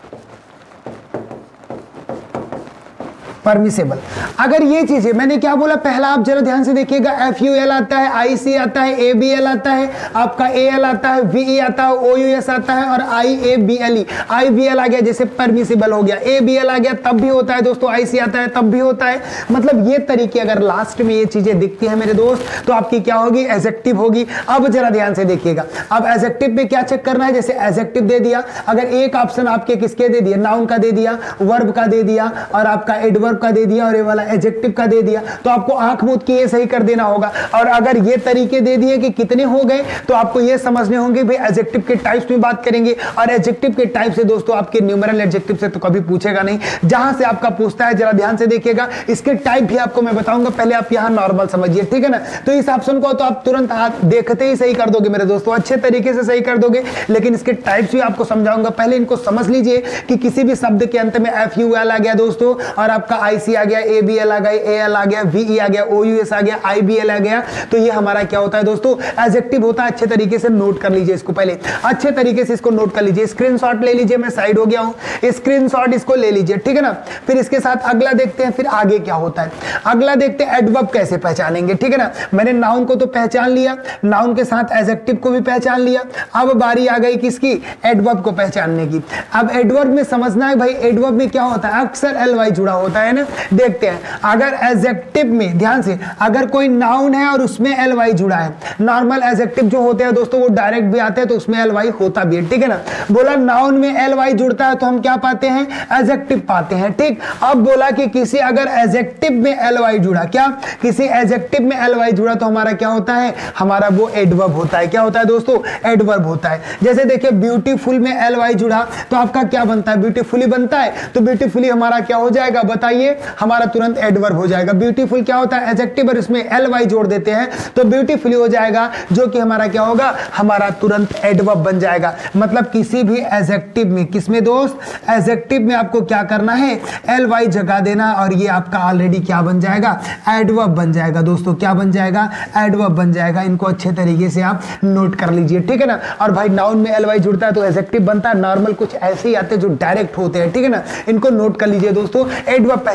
परमिसेबल। अगर ये चीजें मैंने क्या बोला पहला, आप जरा ध्यान से देखिएगा, एफ यू एल आता है, आई सी आता है, ए बी एल आता है, आपका ए एल आता है, वी ई आता है, ओ यू एस आता है और I A B L E, I B L आ गया जैसे परमिसिबल हो गया, ए बी एल आ गया तब भी होता है दोस्तों, आई सी आता है तब भी होता है। मतलब ये तरीके अगर लास्ट में ये चीजें दिखती है मेरे दोस्त तो आपकी क्या होगी, एडजेक्टिव होगी। अब जरा ध्यान से देखिएगा, अब एडजेक्टिव पे क्या चेक करना है, जैसे एडजेक्टिव दे दिया, अगर एक ऑप्शन आपके किसके दे दिया, नाउन का दे दिया, वर्ब का दे दिया और आपका एडवर्ब का दे दिया और ये वाला एडजेक्टिव का दे दिया, तो आपको आंख मूंद के ये सही कर देना होगा। और अगर ये तरीके दे दिए कि कितने हो गए तो आपको ये समझने होंगे भाई एडजेक्टिव के टाइप्स में बात करेंगे, और एडजेक्टिव के टाइप से दोस्तों आपके न्यूमेरल एडजेक्टिव से तो कभी पूछेगा नहीं, जहां से आपका पूछता है जरा ध्यान से देखिएगा, इसके टाइप भी आपको मैं बताऊंगा, पहले आप यहां नॉर्मल समझिए, ठीक है ना। तो इस ऑप्शन को तो आप तुरंत हाथ देखते ही सही कर दोगे मेरे दोस्तों, अच्छे तरीके से सही कर दोगे, लेकिन इसके टाइप्स भी आपको समझाऊंगा। पहले इनको समझ लीजिए कि किसी भी शब्द के अंत में एफ यू एल आ गया दोस्तों और आपका आई सी आ गया, ए बी एल आ गया, ए एल आ गया, वी ई आ गया, ओ यू एस आ गया, आई बी एल आ गया, तो ये हमारा क्या होता है दोस्तों, एडजेक्टिव होता है। अच्छे तरीके से नोट कर लीजिए इसको, पहले अच्छे तरीके से इसको नोट कर लीजिए, स्क्रीनशॉट ले लीजिए, मैं साइड हो गया हूं, स्क्रीनशॉट इसको ले लीजिए, ठीक है ना। फिर इसके साथ अगला देखते हैं, फिर आगे क्या होता है, अगला देखते हैं एडवर्ब कैसे पहचानेंगे, ठीक है ना। मैंने नाउन को तो पहचान लिया, नाउन के साथ एडजेक्टिव को भी पहचान लिया, अब बारी आ गई किसकी, एडवर्ब को पहचानने की। अब एडवर्ब में समझना है भाई, एडवर्ब में क्या होता है, अक्सर एल वाई जुड़ा होता है ना। देखते हैं, अगर एडजेक्टिव में ध्यान से, अगर कोई नाउन है और उसमें एल वाई जुड़ा है, नॉर्मल एडजेक्टिव जो होते हैं दोस्तों वो डायरेक्ट भी आते हैं तो उसमें एल वाई होता भी है, ठीक है ना। बोला नाउन में एल वाई जुड़ता है तो हम क्या पाते हैं, एडजेक्टिव पाते हैं, ठीक। अब बोला कि किसी अगर एडजेक्टिव में एल वाई जुड़ा, क्या किसी एडजेक्टिव में एल वाई जुड़ा तो हमारा क्या होता है, हमारा वो एडवर्ब होता है। क्या होता है दोस्तों, एडवर्ब होता है। जैसे देखिए ब्यूटीफुल में एल वाई जुड़ा तो आपका क्या बनता है, ब्यूटीफुली बनता है, तो ब्यूटीफुली हमारा क्या हो जाएगा बताइए, हमारा तुरंत एडवर्ब हो जाएगा। ब्यूटीफुल क्या होता है, एडजेक्टिव, और इसमें एल वाई जोड़ देते हैं तो ब्यूटीफुली हो जाएगा, जो कि हमारा क्या होगा, हमारा तुरंत एडवर्ब बन जाएगा। मतलब किसी भी एडजेक्टिव में, किसमें दोस्त, एडजेक्टिव में आपको क्या करना है, एल वाई जगा देना और ये आपका ऑलरेडी क्या बन जाएगा, एडवर्ब बन जाएगा दोस्तों। क्या बन जाएगा, एडवर्ब बन जाएगा। इनको अच्छे तरीके से आप नोट कर लीजिए, ठीक है ना। और भाई नाउन में एल वाई जुड़ता है तो एडजेक्टिव बनता है, नॉर्मल कुछ ऐसे ही आते हैं जो डायरेक्ट होते हैं, ठीक है ना। इनको नोट कर लीजिए दोस्तों, एडवर्ब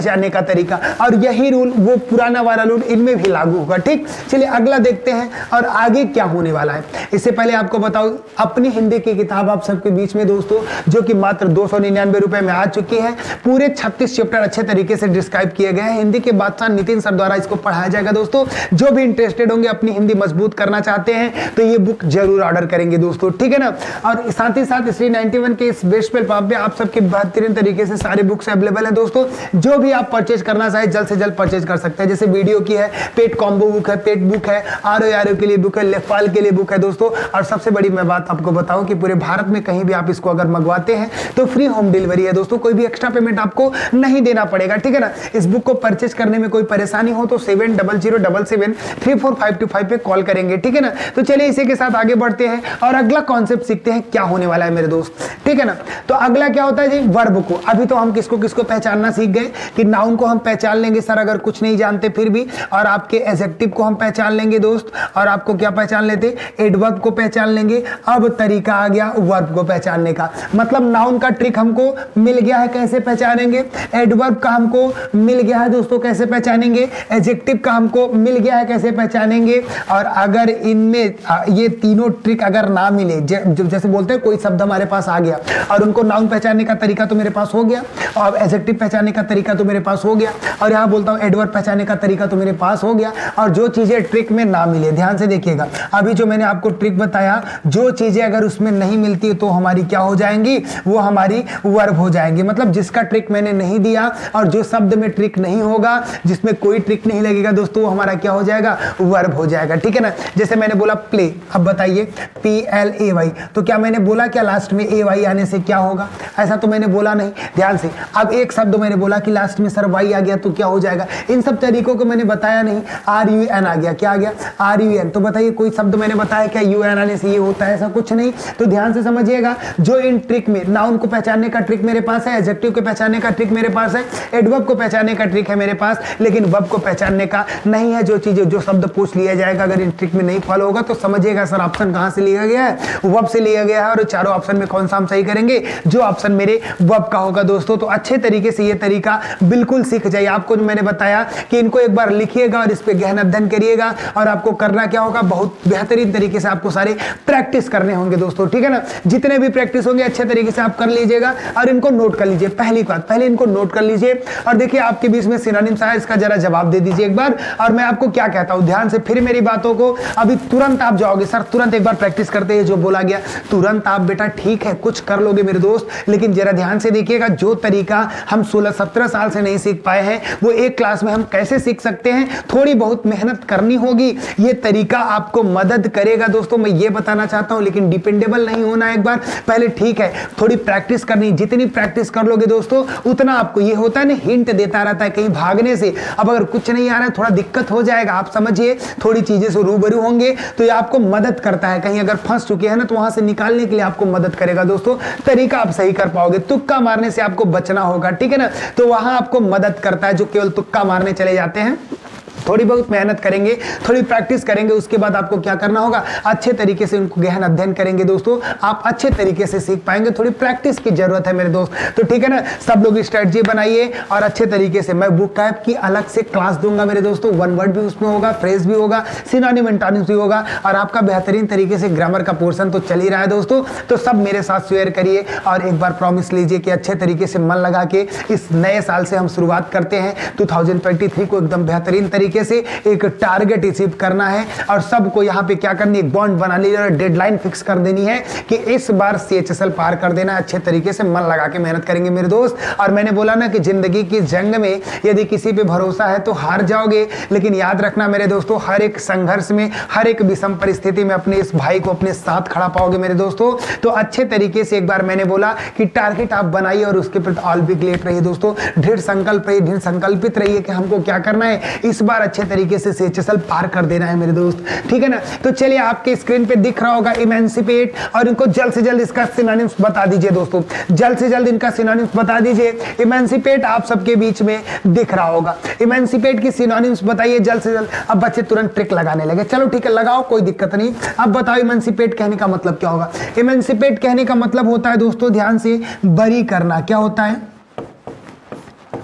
पहचानने का तरीका, और यही रूल वो पुराना वाला रूल इनमें भी लागू होगा। ठीक, चलिए अगला देखते हैं और आगे क्या होने वाला है। इससे पहले आपको बताऊं, अपनी हिंदी की किताब आप सबके बीच में दोस्तों, जो कि मात्र दो सौ निन्यानवे रुपए में आ चुकी है, पूरे छत्तीस चैप्टर अच्छे तरीके से डिस्क्राइब किए गए हैं। हिंदी के बादशाह नितिन सर द्वारा इसको पढ़ाया जाएगा दोस्तों। जो भी इंटरेस्टेड होंगे, अपनी हिंदी मजबूत करना चाहते हैं, तो ये बुक जरूर ऑर्डर करेंगे दोस्तों, ठीक है ना। और साथ ही साथ श्री नाइन्टी वन के इस बेस्ट प्लेटफॉर्म पे आप सबके बेहतरीन तरीके से सारे बुक्स अवेलेबल है दोस्तों। जो भी आप परचेज करना चाहे जल्द से जल्द परचेज कर सकते हैं। जैसे वीडियो की है, पेट कॉम्बो बुक है, पेट बुक है, आर ओ आर ओ के लिए बुक है, लेखपाल के लिए बुक है दोस्तों। और सबसे बड़ी मैं बात आपको बताऊं कि पूरे भारत में कहीं भी आप इसको अगर मंगवाते हैं तो फ्री होम डिलीवरी है दोस्तों, कोई भी एक्स्ट्रा पेमेंट आपको नहीं देना पड़ेगा, ठीक है ना। इस बुक को परचेज करने में कोई परेशानी हो तो seven double zero double seven three four five two five पे कॉल करेंगे, ठीक है ना। तो चलिए इसी के साथ आगे बढ़ते हैं और अगला कॉन्सेप्ट सीखते हैं क्या होने वाला है मेरे दोस्त, ठीक है ना। तो अगला क्या होता है जी, वर्ब को। अभी तो हम किसको किसको पहचानना सीख गए कि नाउन को हम पहचान लेंगे सर अगर कुछ नहीं जानते फिर भी, और आपके एडजेक्टिव को हम पहचान लेंगे दोस्त, और आपको क्या पहचान लेते, एडवर्ब को पहचान लेंगे। अब तरीका आ गया वर्ब को पहचानने का, मतलब नाउन का ट्रिक हमको मिल गया है कैसे पहचानेंगे, एडवर्ब का हमको मिल गया है दोस्तों कैसे पहचानेंगे, एडजेक्टिव का हमको मिल गया है कैसे पहचानेंगे। और अगर इनमें ये तीनों ट्रिक अगर ना मिले, जैसे बोलते हैं कोई शब्द हमारे पास आ गया और उनको नाउन पहचानने का तरीका तो मेरे पास हो गया, और एडजेक्टिव पहचानने का तरीका तो मेरे पास हो गया, और यहाँ बोलता हूँ एडवर्ब पहचानने का तरीका तो मेरे पास हो गया, और जो चीजें ट्रिक में ना मिले, ध्यान से देखिएगा, अभी जो मैंने आपको ट्रिक बताया, जो चीजें अगर उसमें नहीं मिलती तो हमारी क्या हो जाएंगी, वो हमारी वर्ब हो जाएंगी। मतलब जिसका ट्रिक मैंने नहीं दिया और जो शब्द में ट्रिक नहीं होगा, जिसमें कोई ट्रिक नहीं लगेगा दोस्तों, वो हमारा क्या हो जाएगा, वर्ब हो जाएगा, ठीक है ना। जैसे मैंने बोला प्ले, अब बताइए पी एल ए वाई, तो क्या मैंने बोला क्या लास्ट में ए वाई आने से क्या होगा, ऐसा तो मैंने बोला नहीं, ध्यान से। अब एक शब्द मैंने बोला कि लास्ट में सर वाई आ गया तो क्या हो जाएगा, इन सब तरीकों को मैंने बताया नहीं, आर यू एन आ गया, क्या आ गया, आर यू एन। तो बताइए कोई शब्द मैंने बताया क्या यू एन आने से ये होता है, ऐसा कुछ नहीं। तो ध्यान से समझिएगा, जो इन ट्रिक में नाउन को पहचानने का ट्रिक मेरे पास है, एडजेक्टिव को पहचानने का ट्रिक मेरे पास है, एडवर्ब को पहचानने का ट्रिक है मेरे पास, लेकिन वर्ब को पहचानने का नहीं है। जो चीजें जो शब्द पूछ लिया जाएगा अगर इन ट्रिक में नहीं फॉलो होगा तो समझिएगा सर ऑप्शन कहां से लिया गया है, वर्ब से लिया गया है, और चारों ऑप्शन में कौन सा हम सही करेंगे, जो ऑप्शन मेरे वर्ब का होगा दोस्तों। तो अच्छे तरीके से ये तरीका बिल्कुल सीख जाइए। आपको जो मैंने बताया कि इनको एक बार लिखिएगा और इस पे गहन अध्ययन करिएगा, और आपको करना क्या होगा, बहुत बेहतरीन तरीके से आपको सारे प्रैक्टिस करने होंगे दोस्तों, ठीक है ना। जितने भी प्रैक्टिस होंगे अच्छे तरीके से आप कर लीजिएगा और इनको नोट कर लीजिए। पहली बात, पहले इनको नोट कर लीजिए, और देखिए आपके बीच में सिनोनिम्स है, इसका जरा जवाब दे दीजिए एक बार। और मैं आपको क्या कहता हूं, ध्यान से फिर मेरी बातों को, अभी तुरंत आप जाओगे सर तुरंत एक बार प्रैक्टिस करते हैं जो बोला गया, तुरंत आप बेटा ठीक है कुछ कर लोगे मेरे दोस्त, लेकिन जरा ध्यान से देखिएगा, जो तरीका हम सोलह सत्रह साल से नहीं सीख पाए हैं वो एक क्लास में हम कैसे सीख सकते हैं। थोड़ी बहुत मेहनत करनी होगी, ये तरीका आपको मदद करेगा दोस्तों, मैं ये बताना चाहता हूं, लेकिन डिपेंडेबल नहीं होना। एक बार पहले ठीक है थोड़ी प्रैक्टिस करनी, जितनी प्रैक्टिस कर लोगे दोस्तों उतना आपको, ये होता है ना हिंट देता रहता है कहीं भागने से, अब अगर कुछ नहीं आ रहा है थोड़ा दिक्कत हो जाएगा, आप समझिए थोड़ी चीजें से रूबरू होंगे तो ये आपको मदद करता है, कहीं अगर फंस चुके हैं ना तो वहां से निकालने के लिए आपको मदद करेगा दोस्तों। तरीका आप सही कर पाओगे, तुक्का मारने से आपको बचना होगा, ठीक है ना। तो वहां आपको मदद करता है जो केवल तुक्का मारने चले जाते हैं। थोड़ी बहुत मेहनत करेंगे, थोड़ी प्रैक्टिस करेंगे, उसके बाद आपको क्या करना होगा, अच्छे तरीके से उनको गहन अध्ययन करेंगे दोस्तों, आप अच्छे तरीके से सीख पाएंगे। थोड़ी प्रैक्टिस की जरूरत है मेरे दोस्त, तो ठीक है ना। सब लोग स्ट्रेटजी बनाइए और अच्छे तरीके से, मैं बुक कैप की अलग से क्लास दूंगा मेरे दोस्तों, वन वर्ड भी उसमें होगा, फ्रेज भी होगा, सिनोनिम एंटोनिम्स भी होगा, और आपका बेहतरीन तरीके से ग्रामर का पोर्शन तो चल ही रहा है दोस्तों। तो सब मेरे साथ शेयर करिए और एक बार प्रॉमिस लीजिए कि अच्छे तरीके से मन लगा के इस नए साल से हम शुरुआत करते हैं दो हज़ार तेईस को एकदम बेहतरीन तरीके से एक टारगेट अचीव करना है, और सबको यहाँ पे क्या करनी है, एक बॉन्ड बना लीजिए और डेडलाइन फिक्स कर देनी है कि इस बार सीएचएसएल पार कर देना है। अच्छे तरीके से मन लगा के मेहनत करेंगे मेरे दोस्त। और मैंने बोला ना कि जिंदगी की जंग में यदि किसी पे भरोसा है तो हार जाओगे, लेकिन याद रखना मेरे दोस्तों, हर एक संघर्ष में, हर एक विषम परिस्थिति में अपने इस भाई को अपने साथ खड़ा पाओगे मेरे दोस्तों। तो अच्छे तरीके से एक बार मैंने बोला कि टारगेट आप बनाइए और उसके प्रति ऑल बी ग्रेट रहिए दोस्तों, दृढ़ संकल्प रहिए, दृढ़ संकल्पित रहिए कि हमको क्या करना है, इस बार अच्छे तरीके से सीएचएसएल पार कर देना है मेरे दोस्त, ठीक है ना। तो चलिए आपके स्क्रीन पे दिख रहा होगा इमेंसिपेट, और इनको जल्द से जल्द इसका सिनोनिम्स बता दीजिए दोस्तों, जल्द से जल्द इनका सिनोनिम्स बता दीजिए। इमेंसिपेट आप सबके बीच में दिख रहा होगा, इमेंसिपेट की सिनोनिम्स बताइए जल्द से जल्द। अब बच्चे तुरंत ट्रिक लगाने लगे, चलो ठीक है लगाओ, कोई दिक्कत नहीं। अब बताओ इमेंसिपेट कहने का मतलब क्या होगा। इमेंसिपेट कहने का मतलब होता है दोस्तों, ध्यान से, बरी करना। क्या होता है,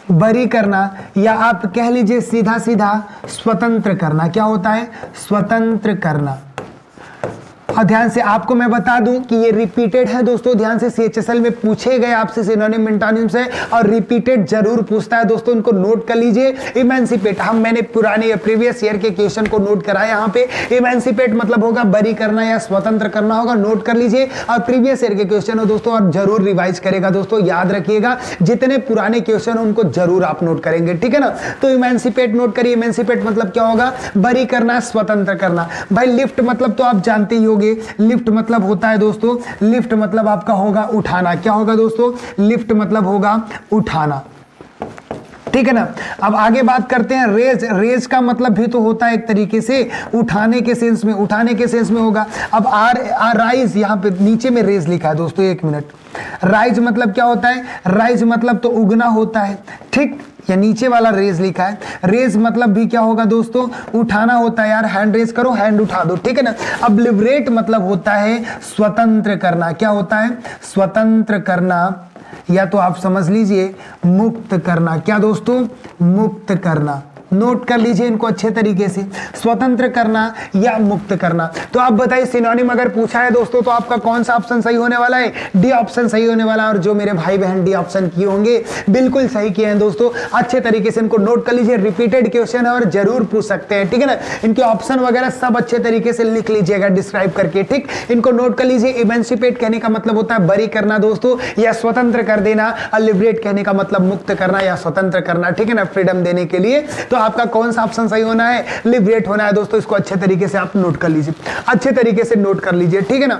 बरी करना, या आप कह लीजिए सीधा सीधा स्वतंत्र करना। क्या होता है? स्वतंत्र करना। और ध्यान से आपको मैं बता दूं कि ये रिपीटेड है दोस्तों, ध्यान से सीएचएसएल में पूछे गए आपसे सिनोनिम एंटोनिम से, और रिपीटेड जरूर पूछता है दोस्तों, इनको नोट कर लीजिए। इमेंसिपेट, हम मैंने पुराने या प्रीवियस ईयर के क्वेश्चन को नोट कराया यहाँ पे। इमेंसिपेट मतलब होगा बरी करना या स्वतंत्र करना होगा, नोट कर लीजिए। और प्रीवियस ईयर के क्वेश्चन हो दोस्तों, और जरूर रिवाइज करेगा दोस्तों, याद रखिएगा जितने पुराने क्वेश्चन उनको जरूर आप नोट करेंगे, ठीक है ना। तो इमेंसिपेट नोट करिए। इमेंसिपेट मतलब क्या होगा? बरी करना, स्वतंत्र करना। भाई लिफ्ट मतलब तो आप जानते ही होंगे, लिफ्ट मतलब होता है दोस्तों, लिफ्ट मतलब आपका होगा उठाना। क्या होगा दोस्तों? लिफ्ट मतलब होगा उठाना, ठीक है ना। अब आगे बात करते हैं रेज। रेज का मतलब भी तो होता है एक तरीके से उठाने के सेंस में, उठाने के सेंस में होगा। अब आर आर राइज, यहाँ पे नीचे में रेज लिखा है दोस्तों, एक मिनट। राइज मतलब क्या होता है? राइज मतलब तो उगना होता है, ठीक, या नीचे वाला रेज लिखा है। रेज मतलब भी क्या होगा दोस्तों? उठाना होता है। यार हैंड रेज करो, हैंड उठा दो, ठीक है ना। अब लिबरेट मतलब होता है स्वतंत्र करना। क्या होता है? स्वतंत्र करना, या तो आप समझ लीजिए मुक्त करना। क्या दोस्तों? मुक्त करना। नोट कर लीजिए इनको अच्छे तरीके से, स्वतंत्र करना या मुक्त करना। तो आप बताइए सिनोनिम अगर पूछा है दोस्तों तो आपका कौन सा ऑप्शन सही होने वाला है? डी ऑप्शन सही होने वाला है। और जो मेरे भाई बहन डी ऑप्शन किए होंगे बिल्कुल सही किए हैं दोस्तों, अच्छे तरीके से इनको नोट कर लीजिए। रिपीटेड क्वेश्चन है और जरूर पूछ सकते हैं, ठीक है ना। इनके ऑप्शन वगैरह सब अच्छे तरीके से लिख लीजिएगा डिस्क्राइब करके, ठीक, इनको नोट कर लीजिए। इमेंसिपेट कहने का मतलब होता है बरी करना दोस्तों, या स्वतंत्र कर देना। और लिबरेट कहने का मतलब मुक्त करना या स्वतंत्र करना, ठीक है ना, फ्रीडम देने के लिए। तो आपका कौन सा ऑप्शन सही होना है? लिबरेट होना है दोस्तों। इसको अच्छे तरीके से आप नोट कर लीजिए, अच्छे तरीके से नोट कर लीजिए, ठीक है ना।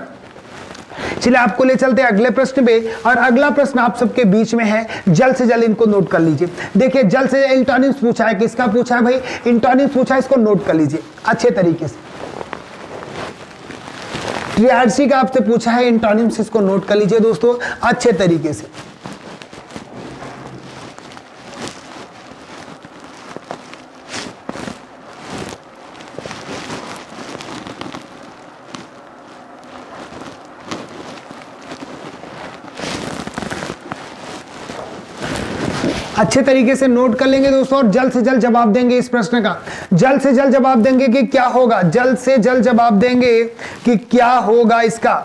चलिए आपको ले चलते हैं अगले प्रश्न पे, और अगला प्रश्न आप सबके बीच में है, जल्द से जल्द इनको नोट कर लीजिए। देखिए जल्द से जल्द इंटोनिम्स पूछा है, किसका पूछा है भाई? इंटोनिम्स पूछा है, इसको नोट कर लीजिए अच्छे तरीके से। ट्रियार्सी का आपसे पूछा है इंटोनिम्स, इसको नोट कर लीजिए दोस्तों अच्छे तरीके से। अच्छे तरीके से नोट कर लेंगे दोस्तों, और जल्द से जल्द जवाब देंगे इस प्रश्न का। जल्द से जल्द जवाब देंगे कि क्या होगा, जल्द से जल्द जवाब देंगे कि क्या होगा इसका।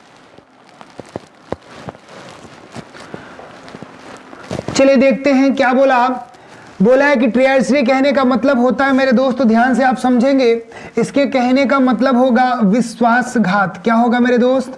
चलिए देखते हैं क्या बोला। बोला है कि ट्रियार्सी कहने का मतलब होता है मेरे दोस्त, ध्यान से आप समझेंगे, इसके कहने का मतलब होगा विश्वासघात। क्या होगा मेरे दोस्त?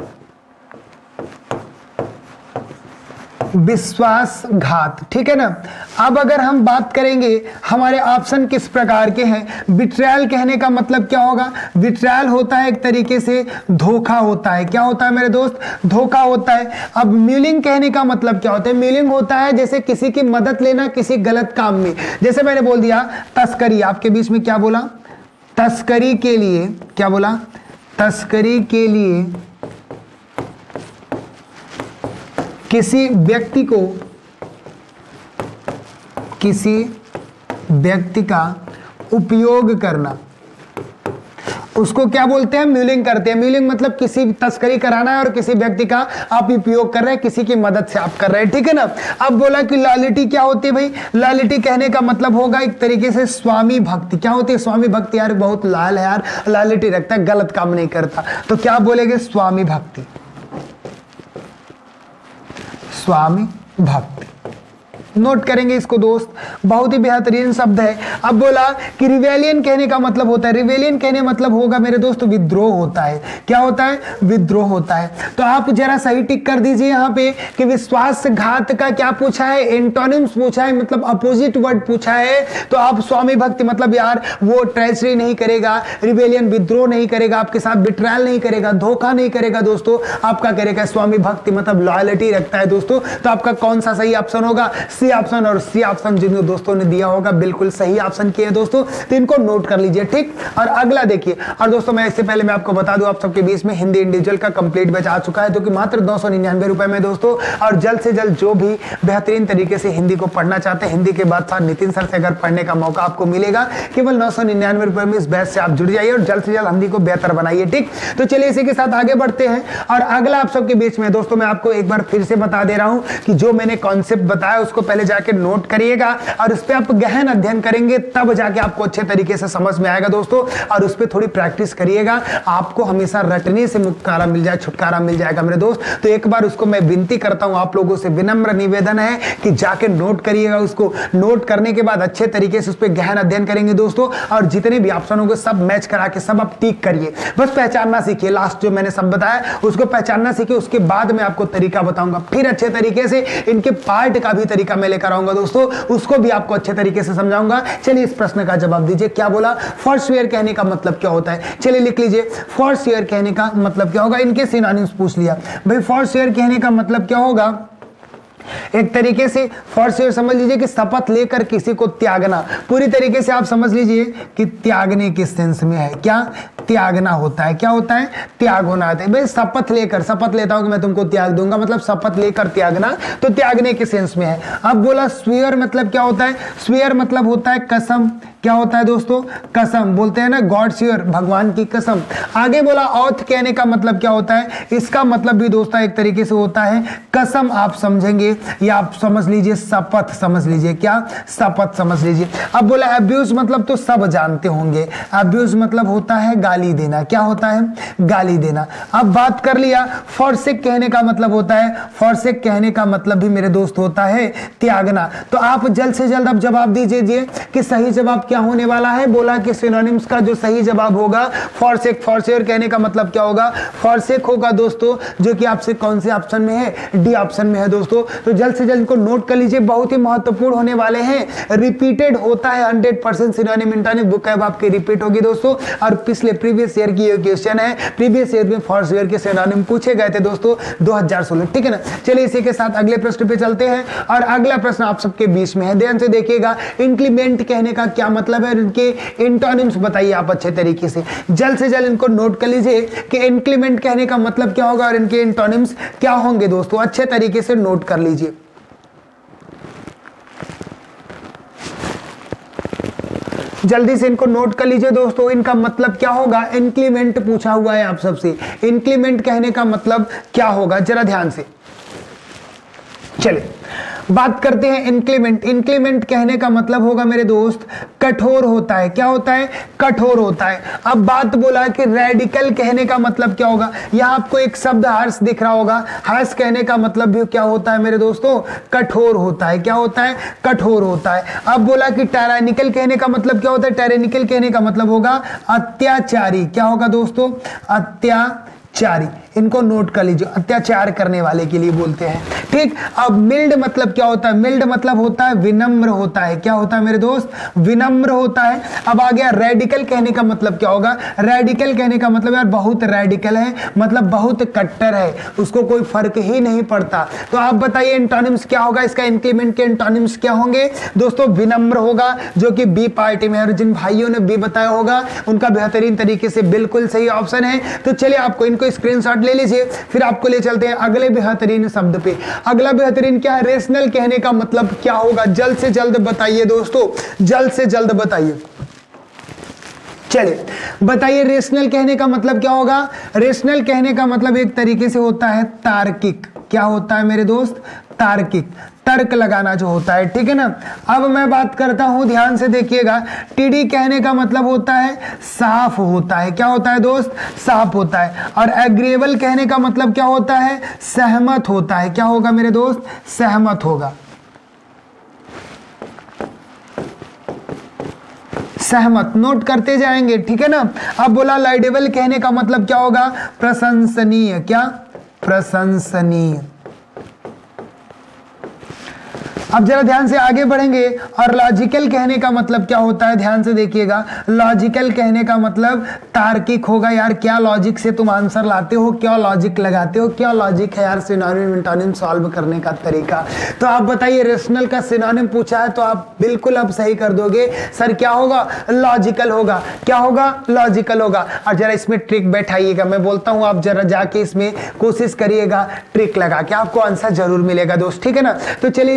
विश्वासघात, ठीक है ना। अब अगर हम बात करेंगे हमारे ऑप्शन किस प्रकार के हैं। बिट्रायल कहने का मतलब क्या होगा? बिट्रायल होता है एक तरीके से धोखा होता है। क्या होता है मेरे दोस्त? धोखा होता है। अब म्यूलिंग कहने का मतलब क्या होता है? म्यूलिंग होता है जैसे किसी की मदद लेना किसी गलत काम में। जैसे मैंने बोल दिया तस्करी, आपके बीच में क्या बोला? तस्करी के लिए, क्या बोला? तस्करी के लिए किसी व्यक्ति को, किसी व्यक्ति का उपयोग करना, उसको क्या बोलते हैं? म्यूलिंग करते हैं। म्यूलिंग मतलब किसी तस्करी कराना है और किसी व्यक्ति का आप उपयोग कर रहे हैं, किसी की मदद से आप कर रहे हैं, ठीक है ना। अब बोला कि लॉयल्टी क्या होती है भाई? लॉयल्टी कहने का मतलब होगा एक तरीके से स्वामी भक्ति। क्या होती है स्वामी भक्ति? यार बहुत लाल है यार, लॉयल्टी रखता है, गलत काम नहीं करता, तो क्या बोलेंगे? स्वामी भक्ति, स्वामी भक्ति। नोट करेंगे इसको दोस्त, बहुत ही बेहतरीन शब्द है। अब बोला कि रिवेलियन कहने का मतलब होता है, रिवेलियन कहने मतलब होगा मेरे दोस्त विद्रोह होता है। क्या होता है? विद्रोह होता है। तो आप जरा सही टिक कर दीजिए यहाँ पे कि विश्वासघात का क्या पूछा है? एंटोनिम्स पूछा है, मतलब अपोजिट वर्ड पूछा है। तो आप स्वामी भक्ति मतलब यार वो ट्रेजरी नहीं करेगा, रिवेलियन विद्रोह नहीं करेगा, आपके साथ बिट्रायल नहीं करेगा, धोखा नहीं करेगा दोस्तों, आपका करेगा स्वामी भक्ति मतलब लॉयल्टी रखता है दोस्तों। तो आपका कौन सा सही ऑप्शन होगा? C option. और सी ऑप्शन जिन दोस्तों ने दिया होगा बिल्कुल सही ऑप्शन किए हैं दोस्तों, तो इनको नोट कर लीजिए, ठीक। और अगला देखिए, और दोस्तों मैं इससे पहले मैं आपको बता दूं आप सबके बीच में हिंदी इंडिविजुअल का कंप्लीट बैच आ चुका है, जो कि मात्र दो सौ निन्यानवे रुपए में दोस्तों। और जल्द से जल्द जो भी बेहतरीन तरीके से हिंदी को पढ़ना चाहते हैं, हिंदी के बाद साथ नितिन सर से अगर पढ़ने का मौका आपको मिलेगा, केवल नौ सौ निन्यानवे रुपए में इस बैच से आप जुड़ जाइए और जल्द से जल्द हिंदी को बेहतर बनाइए, ठीक। तो चलिए इसी के साथ आगे बढ़ते हैं। और अगला आप सबके बीच में दोस्तों मैं आपको एक बार फिर से बता दे रहा हूं कि जो मैंने कॉन्सेप्ट बताया उसको पहले जाके नोट करिएगा और उस पर आप गहन अध्ययन करेंगे, तब जाके आपको अच्छे तरीके से समझ में आएगा दोस्तों। और उस पर थोड़ी प्रैक्टिस करिएगा, आपको हमेशा रटने से छुटकारा मिल जाए छुटकारा मिल जाएगा मेरे दोस्त। तो एक बार उसको मैं विनती करता हूं, आप लोगों से विनम्र निवेदन है कि जाके नोट करिएगा। उसको नोट करने के बाद अच्छे तरीके से उस पर गहन अध्ययन करेंगे दोस्तों, और जितने भी ऑप्शन होंगे सब मैच करा के सब आप टिक करिए। बस पहचानना सीखिए, लास्ट जो मैंने सब बताया उसको पहचानना सीखिए। उसके बाद मैं आपको तरीका बताऊंगा, फिर अच्छे तरीके से इनके पार्ट का भी तरीका मैं लेकर आऊंगा दोस्तों, उसको भी आपको अच्छे तरीके से समझाऊंगा। चलिए इस प्रश्न का जवाब दीजिए। क्या बोला? फॉरस्वेयर कहने का मतलब क्या होता है? चलिए लिख लीजिए, फॉरस्वेयर कहने का मतलब क्या होगा। इनके सिनोनिम्स पूछ लिया भाई। फॉरस्वेयर कहने का मतलब क्या होगा? एक तरीके से फॉरस्वेयर समझ लीजिए कि शपथ लेकर किसी को त्यागना। पूरी तरीके से आप समझ लीजिए कि त्यागने के सेंस में है। क्या? त्यागना होता है। क्या होता है? त्याग होना होता है भाई। शपथ लेकर, शपथ लेता हूं कि मैं तुमको त्याग दूंगा, मतलब शपथ लेकर त्यागना, तो त्यागने के सेंस में है। अब बोला स्वेयर मतलब क्या होता है? स्वेयर मतलब होता है कसम। क्या होता है दोस्तों? कसम। बोलते हैं ना गॉड स्वेयर, भगवान की कसम। आगे बोला ऑथ कहने का मतलब क्या होता है? इसका मतलब भी दोस्तों एक तरीके से होता है कसम, आप समझेंगे, या आप समझ लीजिए शपथ समझ लीजिए। क्या? शपथ समझ लीजिए। अब बोला अब्यूज मतलब तो सब जानते होंगे, अब्यूज मतलब होता है गाली देना। क्या होता है? गाली देना। अब बात कर लिया फॉरसेक कहने का मतलब होता है, फॉरसेक कहने का मतलब भी मेरे दोस्त होता है त्यागना। तो आप जल्द से जल्द अब जवाब दीजिए कि सही जवाब क्या होने वाला है। बोला कि सिनोनिम्स का जो सही जवाब होगा फॉरसेक, फॉरसेयर कहने का मतलब क्या होगा? फॉरसेक होगा दोस्तों, जो कि आपसे कौन से ऑप्शन में है? डी ऑप्शन में है दोस्तों। तो जल्द से जल्द इनको नोट कर लीजिए, बहुत ही महत्वपूर्ण होने वाले हैं। रिपीटेड होता है hundred percent synonym antonym book है आपकी रिपीट होगी दोस्तों। और पिछले प्रीवियस ईयर की ये क्वेश्चन है, प्रीवियस ईयर में फॉरस्वेयर के सिनोनिम पूछे गए थे दोस्तों दो हज़ार सोलह। ठीक है ना। चलिए इसी के साथ अगले प्रश्न पे चलते हैं, और अगला प्रश्न आप सबके बीच में है, ध्यान से देखिएगा। इंक्लीमेंट कहने का क्या मतलब है, इनके इंटोनिम्स बताइए आप अच्छे तरीके से। जल्द से जल्द इनको नोट कर लीजिए कि इंक्लीमेंट कहने का मतलब क्या होगा और इनके इंटोनिम्स क्या होंगे दोस्तों, अच्छे तरीके से नोट कर लीजिए। जल्दी से इनको नोट कर लीजिए दोस्तों, इनका मतलब क्या होगा। इंक्लीमेंट पूछा हुआ है आप सबसे, इंक्लीमेंट कहने का मतलब क्या होगा, जरा ध्यान से। चलिए बात करते हैं इंक्लीमेंट। इंक्लीमेंट कहने का मतलब होगा मेरे दोस्त कठोर होता है। क्या होता है? कठोर होता है। अब बात बोला कि रेडिकल कहने का मतलब क्या होगा। यहां आपको एक शब्द हार्श दिख रहा होगा, हार्श कहने का मतलब भी क्या होता है मेरे दोस्तों? कठोर होता है। क्या होता है? कठोर होता है। अब बोला कि टायरानिकल कहने का मतलब क्या होता है? टायरानिकल कहने का मतलब होगा अत्याचारी। क्या होगा दोस्तों? अत्याचारी। इनको नोट कर लीजिए, अत्याचार करने वाले के लिए बोलते हैं। ठीक। अब मिल्ड मतलब क्या होता है? मिल्ड मतलब होता है विनम्र होता है। क्या होता है मेरे दोस्त? विनम्र होता है। अब आ गया रेडिकल कहने का मतलब क्या होगा। रेडिकल कहने का मतलब यार बहुत रेडिकल है, मतलब बहुत कट्टर है, उसको कोई फर्क ही नहीं पड़ता। तो आप बताइए इंटोनिम्स क्या होगा इसका, इंक्लीमेंट के इंटोनिम्स क्या होंगे दोस्तों? विनम्र होगा, जो कि बी पार्टी में है, और जिन भाइयों ने बी बताया होगा उनका बेहतरीन तरीके से बिल्कुल सही ऑप्शन है। तो चलिए आपको इनको स्क्रीनशॉट ले लीजिए, फिर आपको ले चलते हैं अगले बेहतरीन शब्द पे। अगला बेहतरीन क्या है? रेशनल कहने का मतलब क्या होगा, जल्द से जल्द बताइए दोस्तों, जल्द से जल्द बताइए। चलिए बताइए रेशनल कहने का मतलब क्या होगा। रेशनल कहने का मतलब एक तरीके से होता है तार्किक। क्या होता है मेरे दोस्त? तार्किक, तर्क लगाना जो होता है। ठीक है ना। अब मैं बात करता हूं, ध्यान से देखिएगा। टीडी कहने का मतलब होता है साफ होता है। क्या होता है दोस्त? साफ होता है। और एग्रीएबल कहने का मतलब क्या होता है? सहमत होता है। क्या होगा मेरे दोस्त? सहमत होगा, सहमत। नोट करते जाएंगे, ठीक है ना। अब बोला लाइडेबल कहने का मतलब क्या होगा? प्रशंसनीय। क्या? प्रशंसनीय। अब जरा ध्यान से आगे बढ़ेंगे, और लॉजिकल कहने का मतलब क्या होता है, ध्यान से देखिएगा। लॉजिकल कहने का मतलब तार्किक होगा। यार क्या लॉजिक से तुम आंसर लाते हो, क्या लॉजिक लगाते हो, क्या लॉजिक है यार सिनोनिम इंटोनिम सॉल्व करने का तरीका। तो आप बताइए रेशनल का सिनोनिम पूछा है तो आप बिल्कुल अब सही कर दोगे सर। क्या होगा? लॉजिकल होगा। क्या होगा? लॉजिकल होगा। और जरा इसमें ट्रिक बैठाइएगा, मैं बोलता हूं आप जरा जाके इसमें कोशिश करिएगा, ट्रिक लगा के आपको आंसर जरूर मिलेगा दोस्त, ठीक है ना। तो चलिए इसी के साथ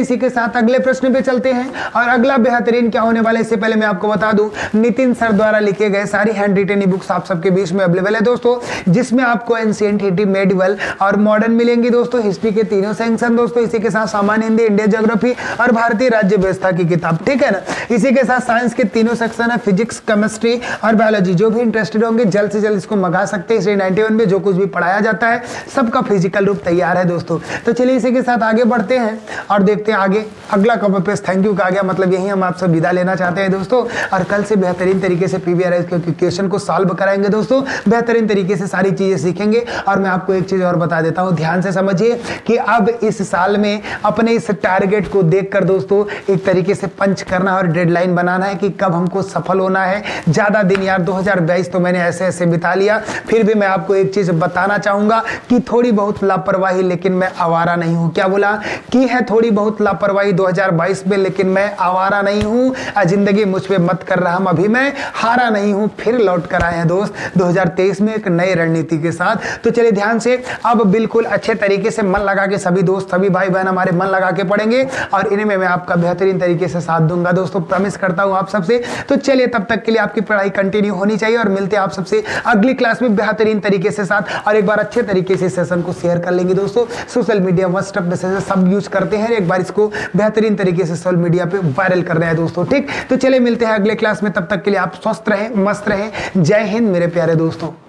साथ अगले प्रश्न पे चलते हैं। और अगला बेहतरीन क्या होने वाला है, इससे पहले मैं आपको बता दूं, नितिन सर द्वारा लिखे गए सारी हैंड रिटन ई बुक्स आप सबके बीच में अवेलेबल है दोस्तों, जिसमें आपको एंशिएंट हिस्ट्री, मेडिवल और मॉडर्न मिलेंगी दोस्तों। हिस्ट्री के तीनों सेक्शन दोस्तों, इसी के साथ सामान्य हिंदी, इंडिया ज्योग्राफी और भारतीय राज्य व्यवस्था की किताब, ठीक है ना। इसी के साथ साइंस के तीनों सेक्शन है, फिजिक्स, केमिस्ट्री और बायोलॉजी। जो भी इंटरेस्टेड होंगे जल्द से जल्द इसको मंगा सकते हैं। इसलिए नाइनटी वन में जो कुछ भी पढ़ाया जाता है सबका फिजिकल रूप तैयार है दोस्तों। तो चलिए इसी के साथ आगे बढ़ते हैं और देखते हैं आगे अगला कवर पेज थैंक यू का आ गया, मतलब यही हम आपसे विदा लेना चाहते हैं दोस्तों। और कल से बेहतरीन तरीके से पीवीआरएस के क्वेश्चन को सॉल्व कराएंगे दोस्तों, बेहतरीन तरीके से सारी चीजें सीखेंगे। और मैं आपको एक चीज और बता देता हूं, ध्यान से समझिए कि अब इस साल में अपने इस टारगेट को देखकर दोस्तों एक तरीके से पंच करना और डेडलाइन बनाना है कि कब हमको सफल होना है। ज्यादा दिन यार दो हज़ार बाईस तो मैंने ऐसे ऐसे बिता लिया, फिर भी मैं आपको एक चीज बताना चाहूंगा कि थोड़ी बहुत लापरवाही, लेकिन मैं आवारा नहीं हूं। क्या बोला कि है थोड़ी बहुत लापरवाही दो हज़ार बाईस में, लेकिन मैं आवारा नहीं हूं। जिंदगी मुझ पे मत कर रहा, हम अभी मैं हारा नहीं हूं। फिर लौट कर आए हैं दोस्त दो हज़ार तेईस में एक नई रणनीति के साथ। तो चलिए ध्यान से अब बिल्कुल अच्छे तरीके से मन लगा के सभी दोस्त, सभी भाई बहन हमारे मन लगा के पढ़ेंगे और इन्हीं में मैं आपका बेहतरीन तरीके से साथ दूंगा दोस्तों, प्रॉमिस करता हूं आप सबसे। तो चलिए तब तक के लिए आपकी पढ़ाई कंटिन्यू होनी चाहिए और मिलते हैं आप सबसे अगली क्लास में बेहतरीन तरीके से साथ। और एक बार अच्छे तरीके से सेशन को शेयर कर लेंगे दोस्तों। सोशल मीडिया व्हाट्सएप मैसेज सब यूज करते हैं, एक बार इसको बेहतरीन तरीके से सोशल मीडिया पे वायरल कर रहे हैं दोस्तों, ठीक। तो चलिए मिलते हैं अगले क्लास में, तब तक के लिए आप स्वस्थ रहें, मस्त रहें। जय हिंद मेरे प्यारे दोस्तों।